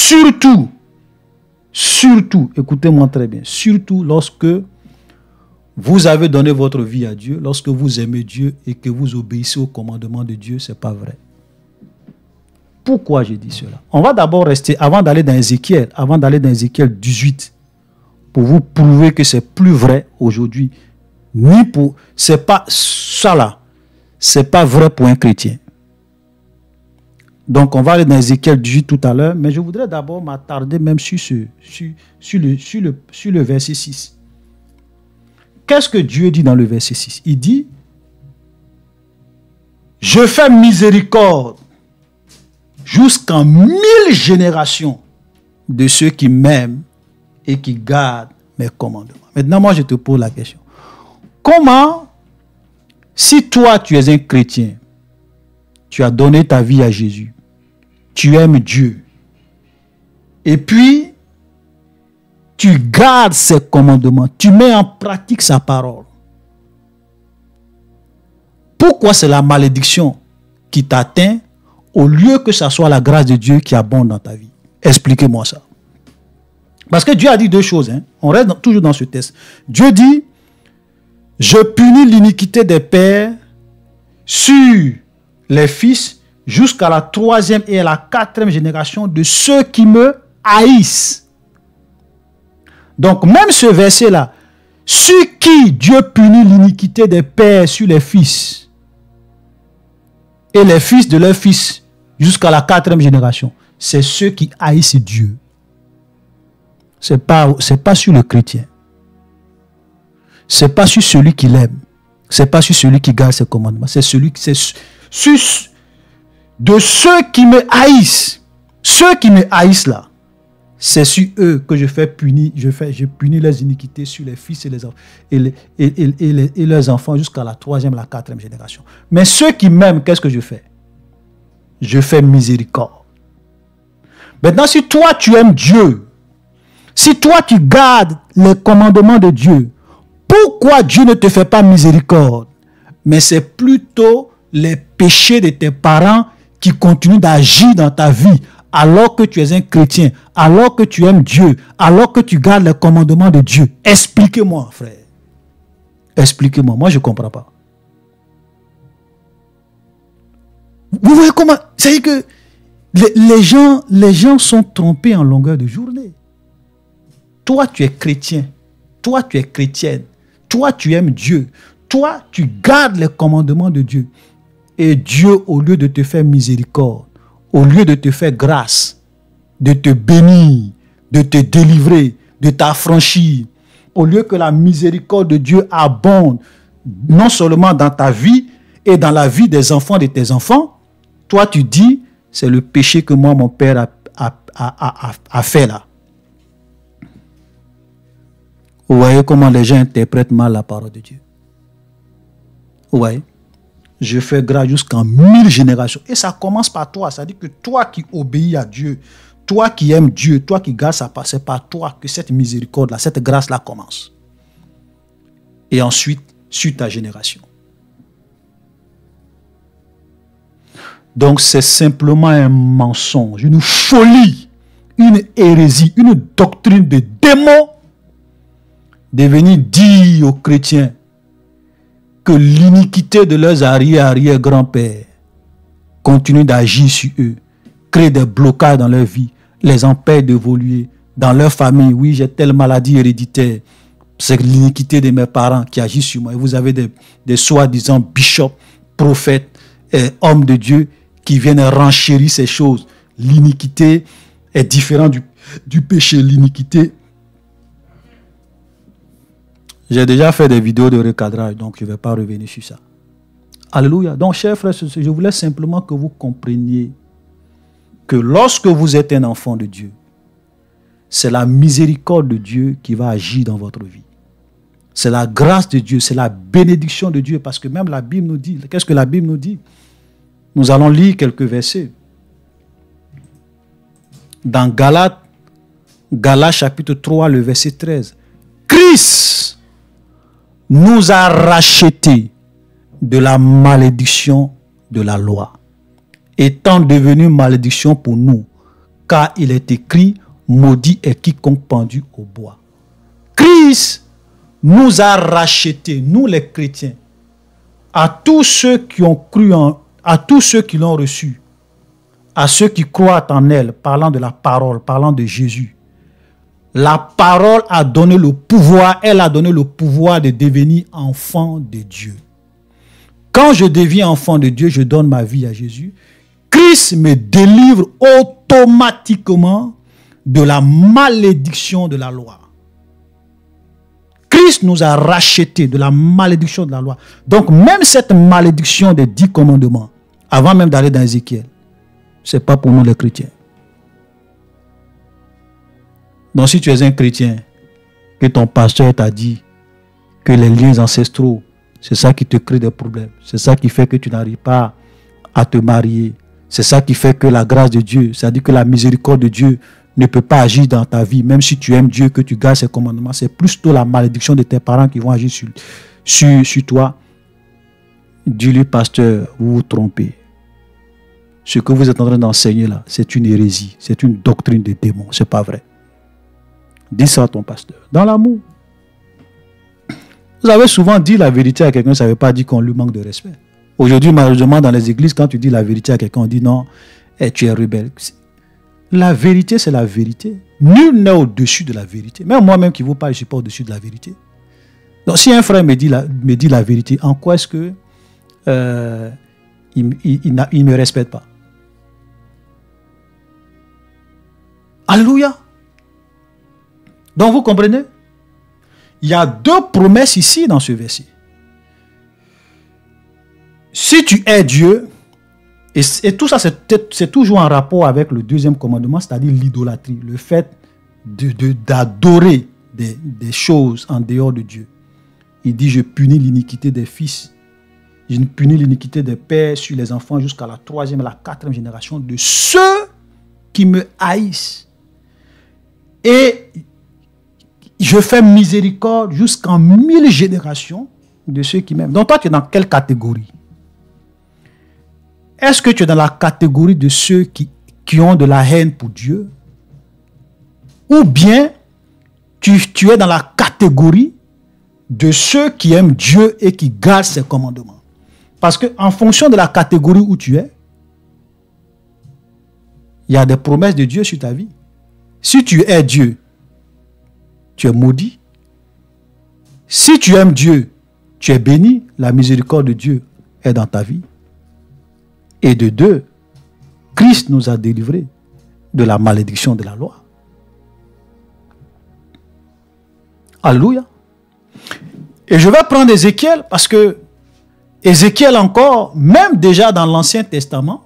Surtout, surtout, écoutez-moi très bien, surtout lorsque vous avez donné votre vie à Dieu lorsque vous aimez Dieu et que vous obéissez au commandement de Dieu, ce n'est pas vrai. Pourquoi j'ai dit cela? On va d'abord rester, avant d'aller dans Ézéchiel, avant d'aller dans Ézéchiel dix-huit, pour vous prouver que c'est plus vrai aujourd'hui. Ni pour, c'est pas ça là, c'est pas vrai pour un chrétien. Donc on va aller dans Ézéchiel dix-huit tout à l'heure, mais je voudrais d'abord m'attarder même sur, ce, sur, sur, le, sur, le, sur le verset six. Qu'est-ce que Dieu dit dans le verset six? Il dit, je fais miséricorde jusqu'en mille générations de ceux qui m'aiment et qui gardent mes commandements. Maintenant, moi, je te pose la question. Comment, si toi, tu es un chrétien, tu as donné ta vie à Jésus, tu aimes Dieu, et puis, tu gardes ses commandements, tu mets en pratique sa parole. Pourquoi c'est la malédiction qui t'atteint au lieu que ce soit la grâce de Dieu qui abonde dans ta vie? Expliquez-moi ça. Parce que Dieu a dit deux choses. Hein. On reste dans, toujours dans ce texte. Dieu dit, je punis l'iniquité des pères sur les fils jusqu'à la troisième et à la quatrième génération de ceux qui me haïssent. Donc, même ce verset-là, sur qui Dieu punit l'iniquité des pères sur les fils et les fils de leurs fils jusqu'à la quatrième génération, c'est ceux qui haïssent Dieu. Ce n'est pas, c'est pas sur le chrétien. Ce n'est pas sur celui qui l'aime. Ce n'est pas sur celui qui garde ses commandements. C'est celui qui, c'est sur de ceux qui me haïssent. Ceux qui me haïssent là. C'est sur eux que je fais punir, je fais, je punis les iniquités sur les fils et les enfants et, les, et, et, et, les, et leurs enfants jusqu'à la troisième, la quatrième génération. Mais ceux qui m'aiment, qu'est-ce que je fais? Je fais miséricorde. Maintenant, si toi tu aimes Dieu, si toi tu gardes les commandements de Dieu, pourquoi Dieu ne te fait pas miséricorde? Mais c'est plutôt les péchés de tes parents qui continuent d'agir dans ta vie. Alors que tu es un chrétien, alors que tu aimes Dieu, alors que tu gardes les commandements de Dieu. Expliquez-moi, frère. Expliquez-moi. Moi, je ne comprends pas. Vous voyez comment... C'est que les, les, gens, les gens sont trompés en longueur de journée. Toi, tu es chrétien. Toi, tu es chrétienne. Toi, tu aimes Dieu. Toi, tu gardes les commandements de Dieu. Et Dieu, au lieu de te faire miséricorde, au lieu de te faire grâce, de te bénir, de te délivrer, de t'affranchir, au lieu que la miséricorde de Dieu abonde, non seulement dans ta vie et dans la vie des enfants de tes enfants, toi tu dis, c'est le péché que moi, mon père, a, a, a, a, a fait là. Vous voyez comment les gens interprètent mal la parole de Dieu. Vous voyez? Je fais grâce jusqu'en mille générations. Et ça commence par toi. Ça dit que toi qui obéis à Dieu, toi qui aimes Dieu, toi qui gardes sa parole, c'est par toi que cette miséricorde-là, cette grâce-là commence. Et ensuite, sur ta génération. Donc, c'est simplement un mensonge, une folie, une hérésie, une doctrine de démon de venir dire aux chrétiens que l'iniquité de leurs arrière-arrière-grands-pères continue d'agir sur eux, crée des blocages dans leur vie, les empêche d'évoluer dans leur famille. Oui, j'ai telle maladie héréditaire, c'est l'iniquité de mes parents qui agit sur moi. Et vous avez des, des soi-disant bishops, prophètes, et hommes de Dieu qui viennent renchérir ces choses. L'iniquité est différente du, du péché. L'iniquité... J'ai déjà fait des vidéos de recadrage, donc je ne vais pas revenir sur ça. Alléluia. Donc, chers frères, je voulais simplement que vous compreniez que lorsque vous êtes un enfant de Dieu, c'est la miséricorde de Dieu qui va agir dans votre vie. C'est la grâce de Dieu, c'est la bénédiction de Dieu, parce que même la Bible nous dit, qu'est-ce que la Bible nous dit? Nous allons lire quelques versets. Dans Galates, Galates chapitre trois, le verset treize. Christ nous a rachetés de la malédiction de la loi, étant devenu malédiction pour nous, car il est écrit, maudit est quiconque pendu au bois. Christ nous a rachetés, nous les chrétiens, à tous ceux qui ont cru en, à tous ceux qui l'ont reçu, à ceux qui croient en elle, parlant de la parole, parlant de Jésus. La parole a donné le pouvoir, elle a donné le pouvoir de devenir enfant de Dieu. Quand je deviens enfant de Dieu, je donne ma vie à Jésus. Christ me délivre automatiquement de la malédiction de la loi. Christ nous a rachetés de la malédiction de la loi. Donc même cette malédiction des dix commandements, avant même d'aller dans Ézéchiel, ce n'est pas pour nous les chrétiens. Donc si tu es un chrétien, que ton pasteur t'a dit que les liens ancestraux, c'est ça qui te crée des problèmes, c'est ça qui fait que tu n'arrives pas à te marier, c'est ça qui fait que la grâce de Dieu, c'est-à-dire que la miséricorde de Dieu ne peut pas agir dans ta vie, même si tu aimes Dieu, que tu gardes ses commandements, c'est plutôt la malédiction de tes parents qui vont agir sur, sur, sur toi. Dis-lui, pasteur, vous vous trompez. Ce que vous êtes en train d'enseigner là, c'est une hérésie, c'est une doctrine de démons, c'est pas vrai. Dis ça à ton pasteur, dans l'amour. Vous avez souvent dit la vérité à quelqu'un, ça ne veut pas dire qu'on lui manque de respect. Aujourd'hui, malheureusement, dans les églises, quand tu dis la vérité à quelqu'un, on dit non, hey, tu es rebelle. La vérité, c'est la vérité. Nul n'est au-dessus de la vérité. Même moi-même qui vous parle, je ne suis pas au-dessus de la vérité. Donc, si un frère me dit la, me dit la vérité, en quoi est-ce que euh, il ne me respecte pas? Alléluia. Donc, vous comprenez? Il y a deux promesses ici dans ce verset. Si tu es Dieu, et, et tout ça, c'est toujours en rapport avec le deuxième commandement, c'est-à-dire l'idolâtrie, le fait de, de, d'adorer des, des choses en dehors de Dieu. Il dit, je punis l'iniquité des fils, je punis l'iniquité des pères sur les enfants jusqu'à la troisième et la quatrième génération de ceux qui me haïssent. Et je fais miséricorde jusqu'en mille générations de ceux qui m'aiment. Donc toi, tu es dans quelle catégorie? Est-ce que tu es dans la catégorie de ceux qui, qui ont de la haine pour Dieu? Ou bien tu, tu es dans la catégorie de ceux qui aiment Dieu et qui gardent ses commandements? Parce qu'en fonction de la catégorie où tu es, il y a des promesses de Dieu sur ta vie. Si tu es Dieu, tu es maudit. Si tu aimes Dieu, tu es béni. La miséricorde de Dieu est dans ta vie. Et de deux, Christ nous a délivrés de la malédiction de la loi. Alléluia. Et je vais prendre Ézéchiel parce que Ézéchiel encore, même déjà dans l'Ancien Testament,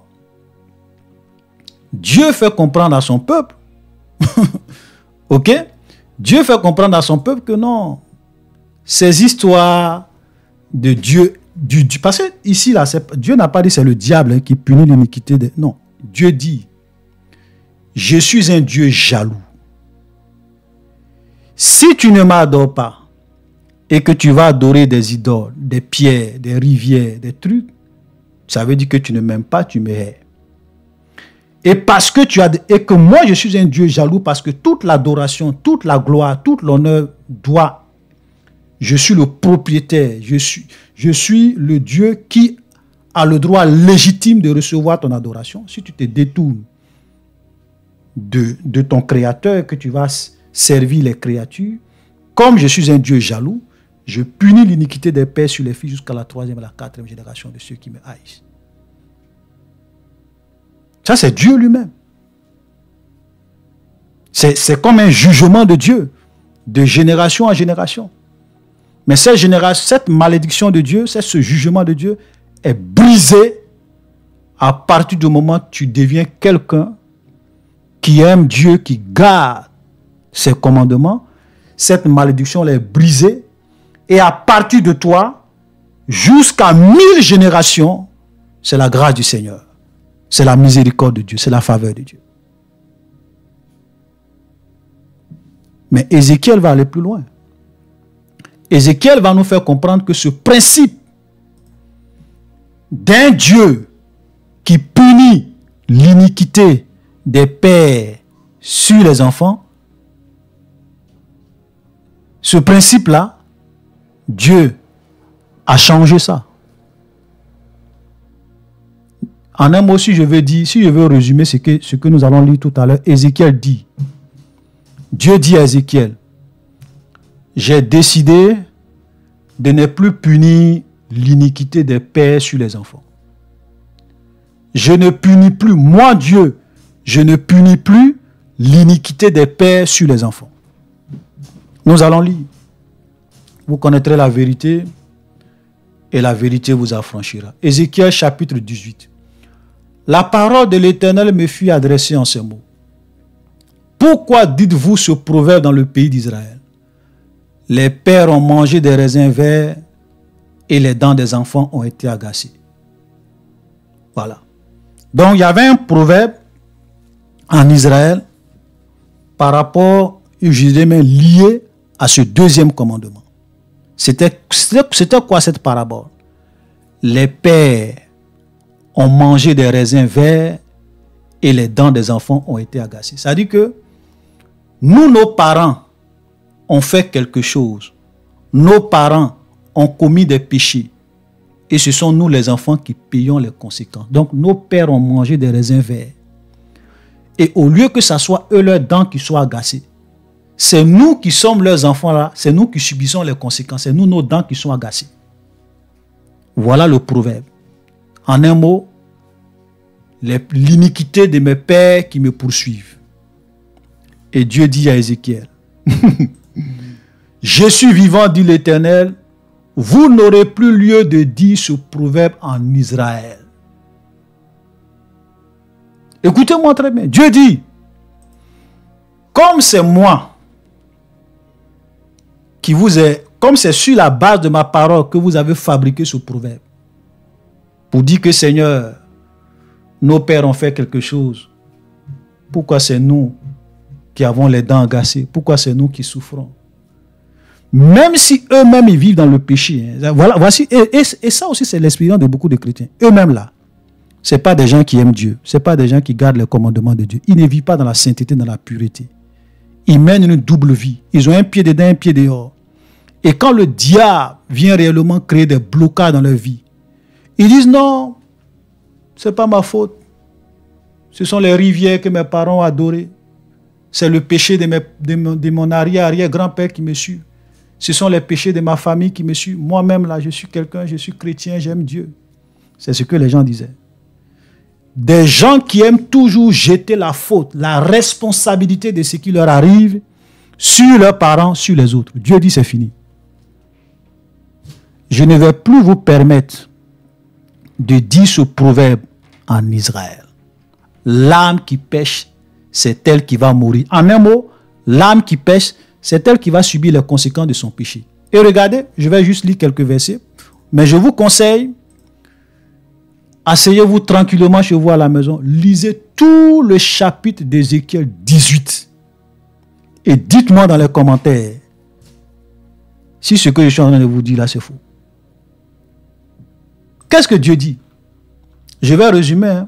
Dieu fait comprendre à son peuple, ok? Dieu fait comprendre à son peuple que non, ces histoires de Dieu, du, du, parce que ici, là, Dieu n'a pas dit c'est le diable hein, qui punit l'iniquité. De, non, Dieu dit, je suis un Dieu jaloux. Si tu ne m'adores pas et que tu vas adorer des idoles, des pierres, des rivières, des trucs, ça veut dire que tu ne m'aimes pas, tu me hais. Et parce que tu as et que moi je suis un Dieu jaloux parce que toute l'adoration, toute la gloire, tout l'honneur doit. Je suis le propriétaire, je suis, je suis le Dieu qui a le droit légitime de recevoir ton adoration. Si tu te détournes de, de ton créateur, que tu vas servir les créatures, comme je suis un Dieu jaloux, je punis l'iniquité des pères sur les fils jusqu'à la troisième et la quatrième génération de ceux qui me haïssent. Ça, c'est Dieu lui-même. C'est comme un jugement de Dieu, de génération en génération. Mais cette, génération, cette malédiction de Dieu, ce jugement de Dieu est brisé à partir du moment où tu deviens quelqu'un qui aime Dieu, qui garde ses commandements. Cette malédiction est brisée et à partir de toi, jusqu'à mille générations, c'est la grâce du Seigneur. C'est la miséricorde de Dieu, c'est la faveur de Dieu. Mais Ézéchiel va aller plus loin. Ézéchiel va nous faire comprendre que ce principe d'un Dieu qui punit l'iniquité des pères sur les enfants, ce principe-là Dieu a changé ça. En un mot, si je veux dire, si je veux résumer ce que, ce que nous allons lire tout à l'heure, Ézéchiel dit, Dieu dit à Ézéchiel, j'ai décidé de ne plus punir l'iniquité des pères sur les enfants. Je ne punis plus, moi Dieu, je ne punis plus l'iniquité des pères sur les enfants. Nous allons lire. Vous connaîtrez la vérité et la vérité vous affranchira. Ézéchiel chapitre dix-huit. La parole de l'Éternel me fut adressée en ces mots. Pourquoi dites-vous ce proverbe dans le pays d'Israël? Les pères ont mangé des raisins verts et les dents des enfants ont été agacées. Voilà. Donc il y avait un proverbe en Israël par rapport, je dirais même lié à ce deuxième commandement. C'était, c'était quoi cette parabole? Les pères ont mangé des raisins verts et les dents des enfants ont été agacées. C'est-à-dire que nous, nos parents, ont fait quelque chose. Nos parents ont commis des péchés. Et ce sont nous, les enfants, qui payons les conséquences. Donc, nos pères ont mangé des raisins verts. Et au lieu que ce soit eux, leurs dents, qui soient agacées, c'est nous qui sommes leurs enfants là, c'est nous qui subissons les conséquences, c'est nous, nos dents, qui sont agacées. Voilà le proverbe. En un mot, l'iniquité de mes pères qui me poursuivent. Et Dieu dit à Ézéchiel, je suis vivant, dit l'Éternel, vous n'aurez plus lieu de dire ce proverbe en Israël. Écoutez-moi très bien. Dieu dit, comme c'est moi qui vous ai, comme c'est sur la base de ma parole que vous avez fabriqué ce proverbe, pour dire que Seigneur, nos pères ont fait quelque chose. Pourquoi c'est nous qui avons les dents agacées? Pourquoi c'est nous qui souffrons? Même si eux-mêmes ils vivent dans le péché. Hein. Voilà, voici, et, et, et ça aussi c'est l'expérience de beaucoup de chrétiens. Eux-mêmes là, ce n'est pas des gens qui aiment Dieu. Ce n'est pas des gens qui gardent les commandements de Dieu. Ils ne vivent pas dans la sainteté, dans la pureté. Ils mènent une double vie. Ils ont un pied dedans, un pied dehors. Et quand le diable vient réellement créer des blocages dans leur vie, ils disent non, ce n'est pas ma faute. Ce sont les rivières que mes parents ont adorées. C'est le péché de, mes, de, mon, de mon arrière-arrière-grand-père qui me suit. Ce sont les péchés de ma famille qui me suivent. Moi-même, là, je suis quelqu'un, je suis chrétien, j'aime Dieu. C'est ce que les gens disaient. Des gens qui aiment toujours jeter la faute, la responsabilité de ce qui leur arrive sur leurs parents, sur les autres. Dieu dit c'est fini. Je ne vais plus vous permettre de dire ce proverbe en Israël. L'âme qui pêche, c'est elle qui va mourir. En un mot, l'âme qui pêche, c'est elle qui va subir les conséquences de son péché. Et regardez, je vais juste lire quelques versets, mais je vous conseille, asseyez-vous tranquillement chez vous à la maison, lisez tout le chapitre d'Ézéchiel dix-huit et dites-moi dans les commentaires si ce que je suis en train de vous dire là, c'est faux. Qu'est-ce que Dieu dit? Je vais résumer. Hein.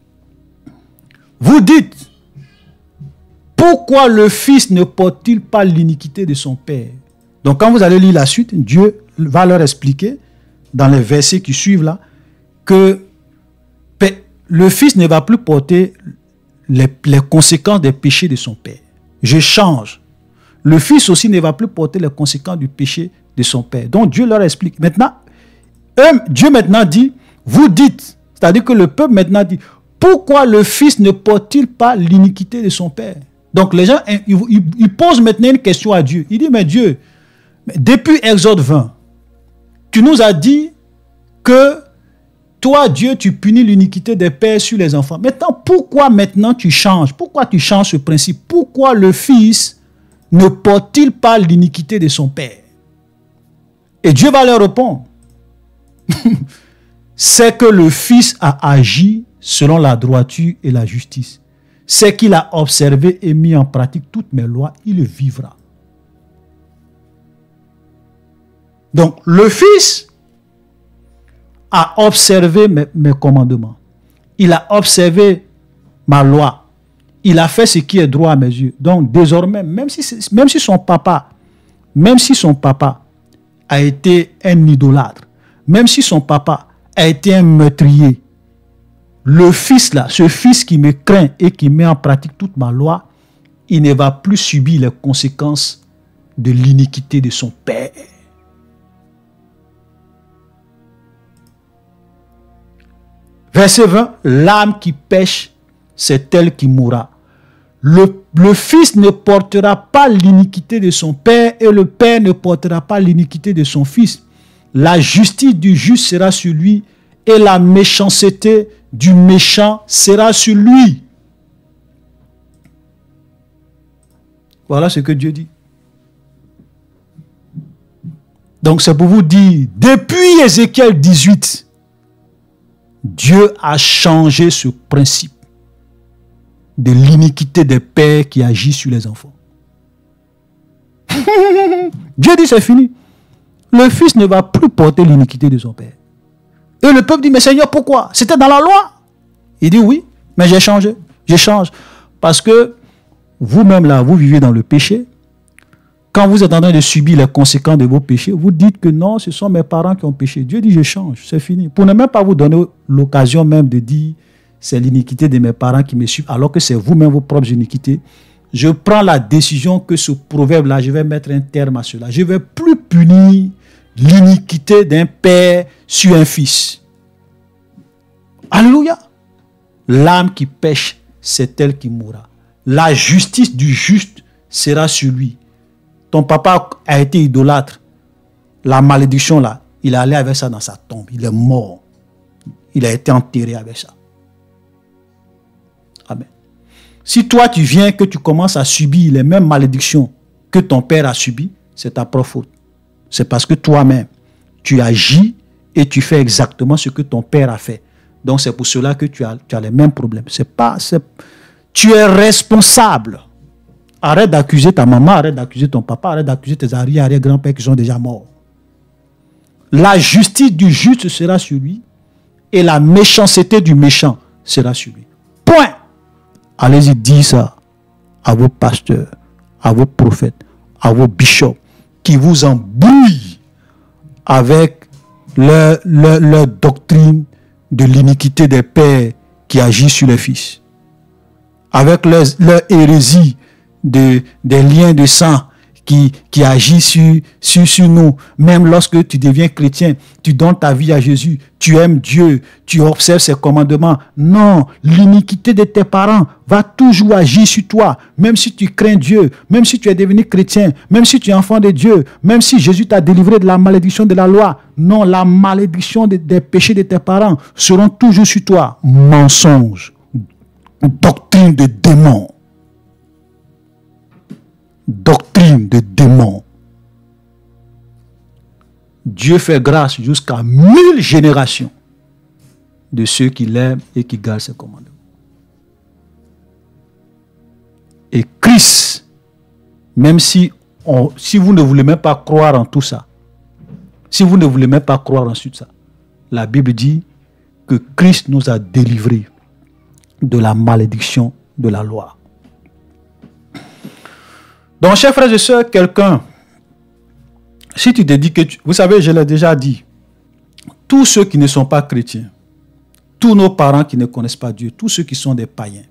Vous dites, pourquoi le Fils ne porte-t-il pas l'iniquité de son Père? Donc quand vous allez lire la suite, Dieu va leur expliquer, dans les versets qui suivent là, que le Fils ne va plus porter les, les conséquences des péchés de son Père. Je change. Le Fils aussi ne va plus porter les conséquences du péché de son Père. Donc Dieu leur explique. Maintenant, eux, Dieu maintenant dit, vous dites, c'est-à-dire que le peuple maintenant dit, pourquoi le Fils ne porte-t-il pas l'iniquité de son Père? Donc les gens, ils, ils, ils posent maintenant une question à Dieu. Il dit, mais Dieu, depuis Exode vingt, tu nous as dit que toi, Dieu, tu punis l'iniquité des pères sur les enfants. Maintenant, pourquoi maintenant tu changes? Pourquoi tu changes ce principe? Pourquoi le Fils ne porte-t-il pas l'iniquité de son Père? Et Dieu va leur répondre. C'est que le Fils a agi selon la droiture et la justice. C'est qu'il a observé et mis en pratique toutes mes lois, il vivra. Donc, le Fils a observé mes, mes commandements. Il a observé ma loi. Il a fait ce qui est droit à mes yeux. Donc, désormais, même si, même si son papa, même si son papa a été un idolâtre, même si son papa a été un meurtrier, le fils là, ce fils qui me craint et qui met en pratique toute ma loi, il ne va plus subir les conséquences de l'iniquité de son père. Verset vingt, l'âme qui pêche, c'est elle qui mourra. Le, le fils ne portera pas l'iniquité de son père et le père ne portera pas l'iniquité de son fils. La justice du juste sera sur lui et la méchanceté du méchant sera sur lui. Voilà ce que Dieu dit. Donc c'est pour vous dire, depuis Ézéchiel dix-huit, Dieu a changé ce principe de l'iniquité des pères qui agissent sur les enfants. Dieu dit c'est fini. Le fils ne va plus porter l'iniquité de son père. Et le peuple dit, mais Seigneur, pourquoi? C'était dans la loi. Il dit oui, mais j'ai changé. Je change. Parce que vous-même là, vous vivez dans le péché. Quand vous êtes en train de subir les conséquences de vos péchés, vous dites que non, ce sont mes parents qui ont péché. Dieu dit, je change, c'est fini. Pour ne même pas vous donner l'occasion même de dire, c'est l'iniquité de mes parents qui me suivent, alors que c'est vous-même vos propres iniquités. Je prends la décision que ce proverbe-là, je vais mettre un terme à cela. Je ne vais plus punir l'iniquité d'un père sur un fils. Alléluia. L'âme qui pêche, c'est elle qui mourra. La justice du juste sera sur lui. Ton papa a été idolâtre. La malédiction là, il est allé avec ça dans sa tombe. Il est mort. Il a été enterré avec ça. Amen. Si toi tu viens que tu commences à subir les mêmes malédictions que ton père a subies, c'est ta propre faute. C'est parce que toi-même, tu agis et tu fais exactement ce que ton père a fait. Donc c'est pour cela que tu as, tu as les mêmes problèmes. C'est pas, c'est, tu es responsable. Arrête d'accuser ta maman, arrête d'accuser ton papa, arrête d'accuser tes arrière-arrière-grands-pères qui sont déjà morts. La justice du juste sera sur lui et la méchanceté du méchant sera sur lui. Point. Allez-y dire ça à vos pasteurs, à vos prophètes, à vos bishops qui vous embrouillent avec leur, leur, leur doctrine de l'iniquité des pères qui agissent sur les fils. Avec leur, leur hérésie de, des liens de sang qui, qui agissent sur, sur, sur nous. Même lorsque tu deviens chrétien, tu donnes ta vie à Jésus, tu aimes Dieu, tu observes ses commandements. Non, l'iniquité de tes parents va toujours agir sur toi. Même si tu crains Dieu, même si tu es devenu chrétien, même si tu es enfant de Dieu, même si Jésus t'a délivré de la malédiction de la loi. Non, la malédiction de, des péchés de tes parents seront toujours sur toi. Mensonge, doctrine de démons. Doctrine de démons. Dieu fait grâce jusqu'à mille générations de ceux qui l'aiment et qui gardent ses commandements. Et Christ, même si, on, si vous ne voulez même pas croire en tout ça, si vous ne voulez même pas croire en tout ça, la Bible dit que Christ nous a délivrés de la malédiction de la loi. Donc, chers frères et sœurs, quelqu'un, si tu te dis que, tu, vous savez, je l'ai déjà dit, tous ceux qui ne sont pas chrétiens, tous nos parents qui ne connaissent pas Dieu, tous ceux qui sont des païens,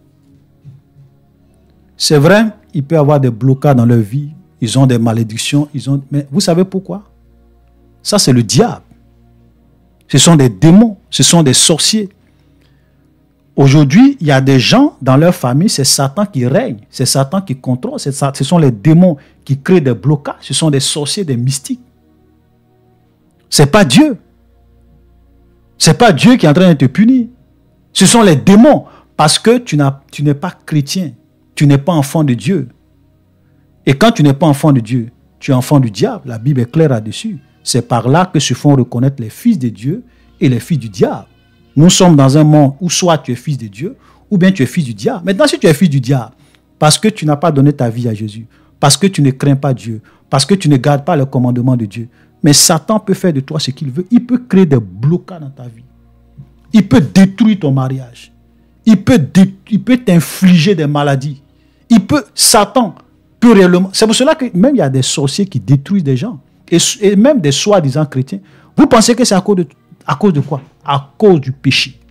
c'est vrai, il peut y avoir des blocages dans leur vie, ils ont des malédictions, ils ont, mais vous savez pourquoi? Ça, c'est le diable. Ce sont des démons, ce sont des sorciers. Aujourd'hui, il y a des gens dans leur famille, c'est Satan qui règne, c'est Satan qui contrôle, c'est, ce sont les démons qui créent des blocages, ce sont des sorciers, des mystiques. Ce n'est pas Dieu. Ce n'est pas Dieu qui est en train de te punir. Ce sont les démons, parce que tu, n'as, tu n'es pas chrétien, tu n'es pas enfant de Dieu. Et quand tu n'es pas enfant de Dieu, tu es enfant du diable, la Bible est claire là-dessus. C'est par là que se font reconnaître les fils de Dieu et les fils du diable. Nous sommes dans un monde où soit tu es fils de Dieu, ou bien tu es fils du diable. Maintenant, si tu es fils du diable, parce que tu n'as pas donné ta vie à Jésus, parce que tu ne crains pas Dieu, parce que tu ne gardes pas le commandement de Dieu, mais Satan peut faire de toi ce qu'il veut. Il peut créer des blocages dans ta vie. Il peut détruire ton mariage. Il peut, dé, il peut t'infliger des maladies. Il peut, Satan peut réellement... C'est pour cela que même il y a des sorciers qui détruisent des gens. et, et même des soi-disant chrétiens, vous pensez que c'est à cause de, à cause de quoi? À cause du péché.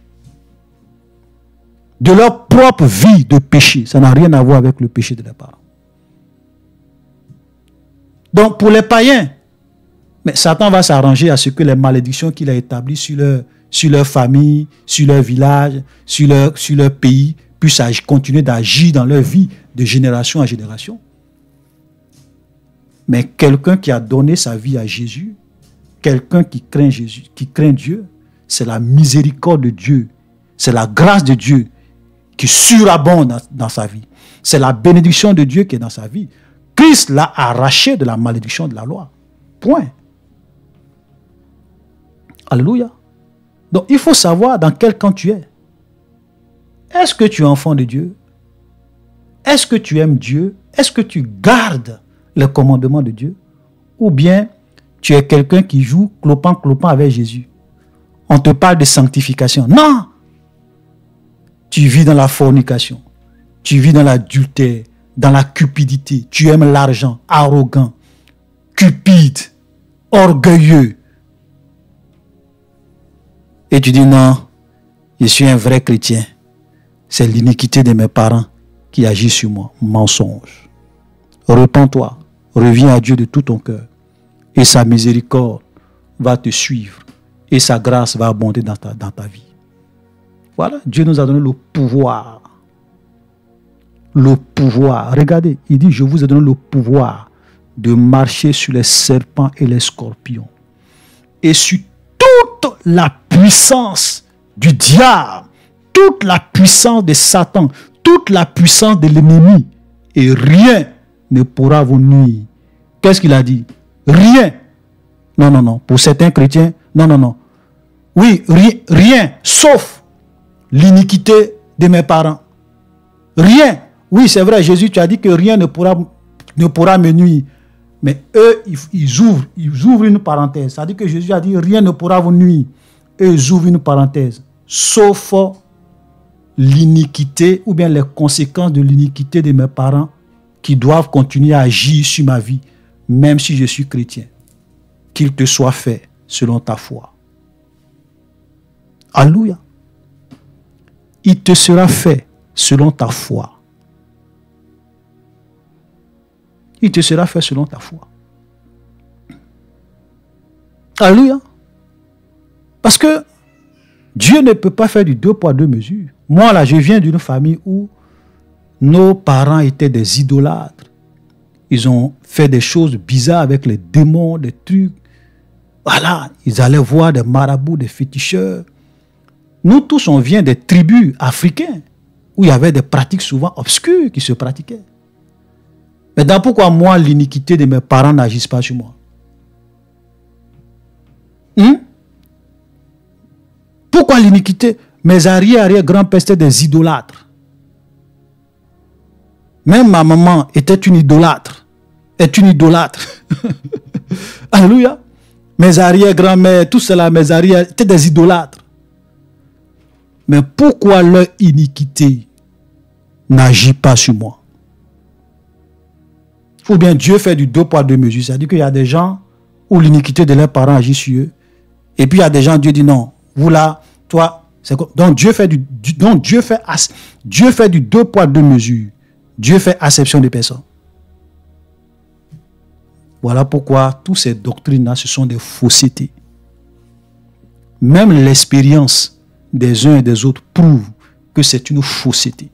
De leur propre vie de péché. Ça n'a rien à voir avec le péché de leurs parents. Donc pour les païens, mais Satan va s'arranger à ce que les malédictions qu'il a établies sur leur, sur leur famille, sur leur village, sur leur, sur leur pays, puissent continuer d'agir dans leur vie de génération en génération. Mais quelqu'un qui a donné sa vie à Jésus, quelqu'un qui craint Jésus, qui craint Dieu, c'est la miséricorde de Dieu, c'est la grâce de Dieu qui surabonde dans, dans sa vie. C'est la bénédiction de Dieu qui est dans sa vie. Christ l'a arraché de la malédiction de la loi. Point. Alléluia. Donc il faut savoir dans quel camp tu es. Est-ce que tu es enfant de Dieu? Est-ce que tu aimes Dieu? Est-ce que tu gardes les commandements de Dieu? Ou bien tu es quelqu'un qui joue clopant, clopant avec Jésus? On te parle de sanctification. Non! Tu vis dans la fornication. Tu vis dans l'adultère, dans la cupidité. Tu aimes l'argent, arrogant, cupide, orgueilleux. Et tu dis non, je suis un vrai chrétien. C'est l'iniquité de mes parents qui agit sur moi. Mensonge. Repends-toi. Reviens à Dieu de tout ton cœur. Et sa miséricorde va te suivre. Et sa grâce va abonder dans ta, dans ta vie. Voilà, Dieu nous a donné le pouvoir. Le pouvoir. Regardez, il dit, je vous ai donné le pouvoir de marcher sur les serpents et les scorpions. Et sur toute la puissance du diable, toute la puissance de Satan, toute la puissance de l'ennemi. Et rien ne pourra vous nuire. Qu'est-ce qu'il a dit? Rien. Non, non, non. Pour certains chrétiens, non, non, non. Oui, ri, rien, sauf l'iniquité de mes parents. Rien. Oui, c'est vrai, Jésus, tu as dit que rien ne pourra, ne pourra me nuire. Mais eux, ils, ils, ouvrent, ils ouvrent une parenthèse. Ça dit que Jésus a dit rien ne pourra vous nuire. Eux, ils ouvrent une parenthèse. Sauf l'iniquité ou bien les conséquences de l'iniquité de mes parents qui doivent continuer à agir sur ma vie, même si je suis chrétien. Qu'il te soit fait selon ta foi. Alléluia. Il te sera fait selon ta foi. Il te sera fait selon ta foi. Alléluia. Parce que Dieu ne peut pas faire du deux poids, deux mesures. Moi, là, je viens d'une famille où nos parents étaient des idolâtres. Ils ont fait des choses bizarres avec les démons, des trucs. Voilà, ils allaient voir des marabouts, des féticheurs. Nous tous, on vient des tribus africaines où il y avait des pratiques souvent obscures qui se pratiquaient. Maintenant, pourquoi moi, l'iniquité de mes parents n'agisse pas sur moi? Hum? Pourquoi l'iniquité? Mes arrière-arrière-grands-pères étaient des idolâtres. Même ma maman était une idolâtre. Est une idolâtre. Alléluia. Mes arrière-grands-mères, tout cela, mes arrière, étaient des idolâtres. Mais pourquoi leur iniquité n'agit pas sur moi? Ou bien Dieu fait du deux poids, deux mesures. C'est-à-dire qu'il y a des gens où l'iniquité de leurs parents agit sur eux. Et puis il y a des gens, Dieu dit non, vous là, toi, c'est quoi? Donc Dieu fait du, du, donc Dieu fait, Dieu fait du deux poids, deux mesures. Dieu fait acception des personnes. Voilà pourquoi toutes ces doctrines-là, ce sont des faussetés. Même l'expérience des uns et des autres prouve que c'est une fausseté.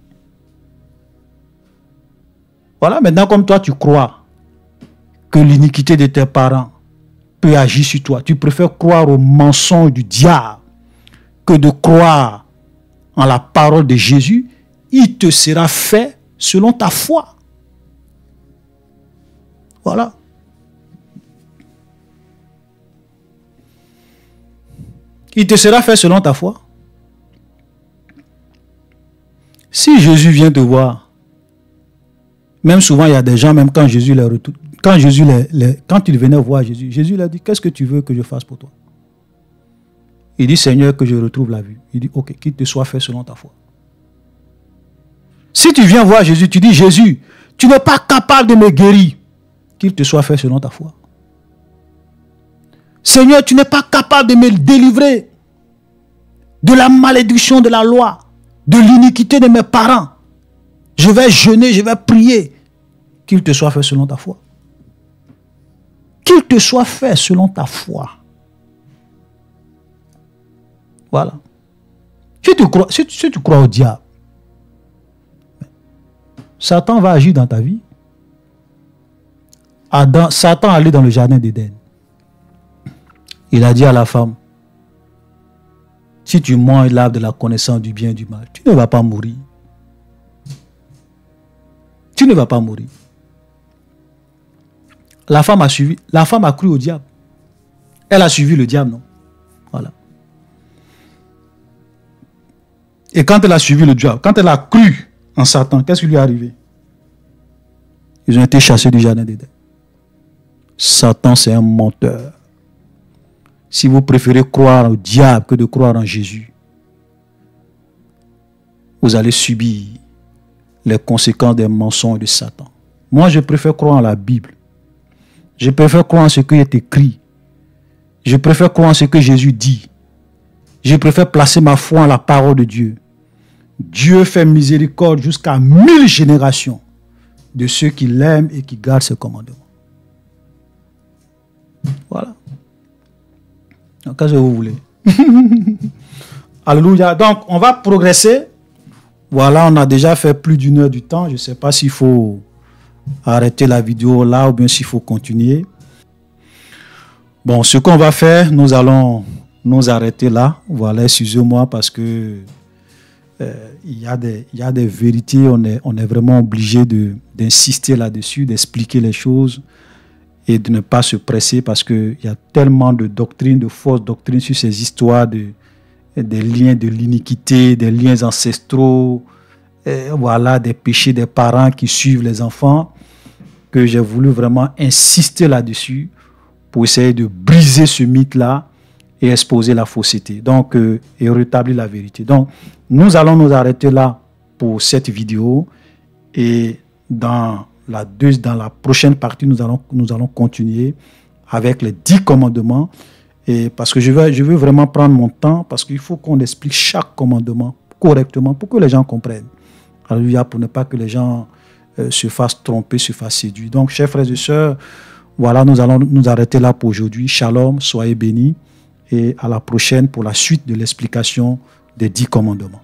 Voilà, maintenant comme toi tu crois que l'iniquité de tes parents peut agir sur toi, tu préfères croire au mensonge du diable que de croire en la parole de Jésus, il te sera fait selon ta foi. Voilà. Il te sera fait selon ta foi. Si Jésus vient te voir, même souvent il y a des gens, même quand Jésus les retourne, quand Jésus les, les, quand il venait voir Jésus, Jésus leur dit, qu'est-ce que tu veux que je fasse pour toi? Il dit, Seigneur, que je retrouve la vue. Il dit, ok, qu'il te soit fait selon ta foi. Si tu viens voir Jésus, tu dis, Jésus, tu n'es pas capable de me guérir, qu'il te soit fait selon ta foi. Seigneur, tu n'es pas capable de me délivrer de la malédiction de la loi, de l'iniquité de mes parents. Je vais jeûner, je vais prier. Qu'il te soit fait selon ta foi. Qu'il te soit fait selon ta foi. Voilà. Si tu crois, si, si tu crois au diable, Satan va agir dans ta vie. Adam, Satan allait dans le jardin d'Éden. Il a dit à la femme, si tu manges l'arbre de la connaissance du bien et du mal, tu ne vas pas mourir. Tu ne vas pas mourir. La femme a suivi, la femme a cru au diable. Elle a suivi le diable, non? Voilà. Et quand elle a suivi le diable, quand elle a cru en Satan, qu'est-ce qui lui est arrivé? Ils ont été chassés du jardin d'Éden. Satan, c'est un menteur. Si vous préférez croire au diable que de croire en Jésus, vous allez subir les conséquences des mensonges de Satan. Moi, je préfère croire en la Bible. Je préfère croire en ce qui est écrit. Je préfère croire en ce que Jésus dit. Je préfère placer ma foi en la parole de Dieu. Dieu fait miséricorde jusqu'à mille générations de ceux qui l'aiment et qui gardent ses commandements. Voilà. Donc, qu'est-ce que vous voulez? Alléluia. Donc, on va progresser. Voilà, on a déjà fait plus d'une heure du temps. Je ne sais pas s'il faut arrêter la vidéo là ou bien s'il faut continuer. Bon, ce qu'on va faire, nous allons nous arrêter là. Voilà, excusez-moi parce que euh, il y a des, il y a des vérités. On est, on est vraiment obligé de, d'insister là-dessus, d'expliquer les choses et de ne pas se presser parce qu'il y a tellement de doctrines, de fausses doctrines sur ces histoires de, des liens de l'iniquité, des liens ancestraux, et voilà, des péchés des parents qui suivent les enfants, que j'ai voulu vraiment insister là-dessus pour essayer de briser ce mythe-là et exposer la fausseté, donc, euh, et rétablir la vérité. Donc, nous allons nous arrêter là pour cette vidéo et dans la, deux, dans la prochaine partie, nous allons, nous allons continuer avec les dix commandements. Et parce que je veux, je veux vraiment prendre mon temps parce qu'il faut qu'on explique chaque commandement correctement pour que les gens comprennent. Alléluia, pour ne pas que les gens euh, se fassent tromper, se fassent séduire. Donc, chers frères et sœurs, voilà, nous allons nous arrêter là pour aujourd'hui. Shalom, soyez bénis et à la prochaine pour la suite de l'explication des dix commandements.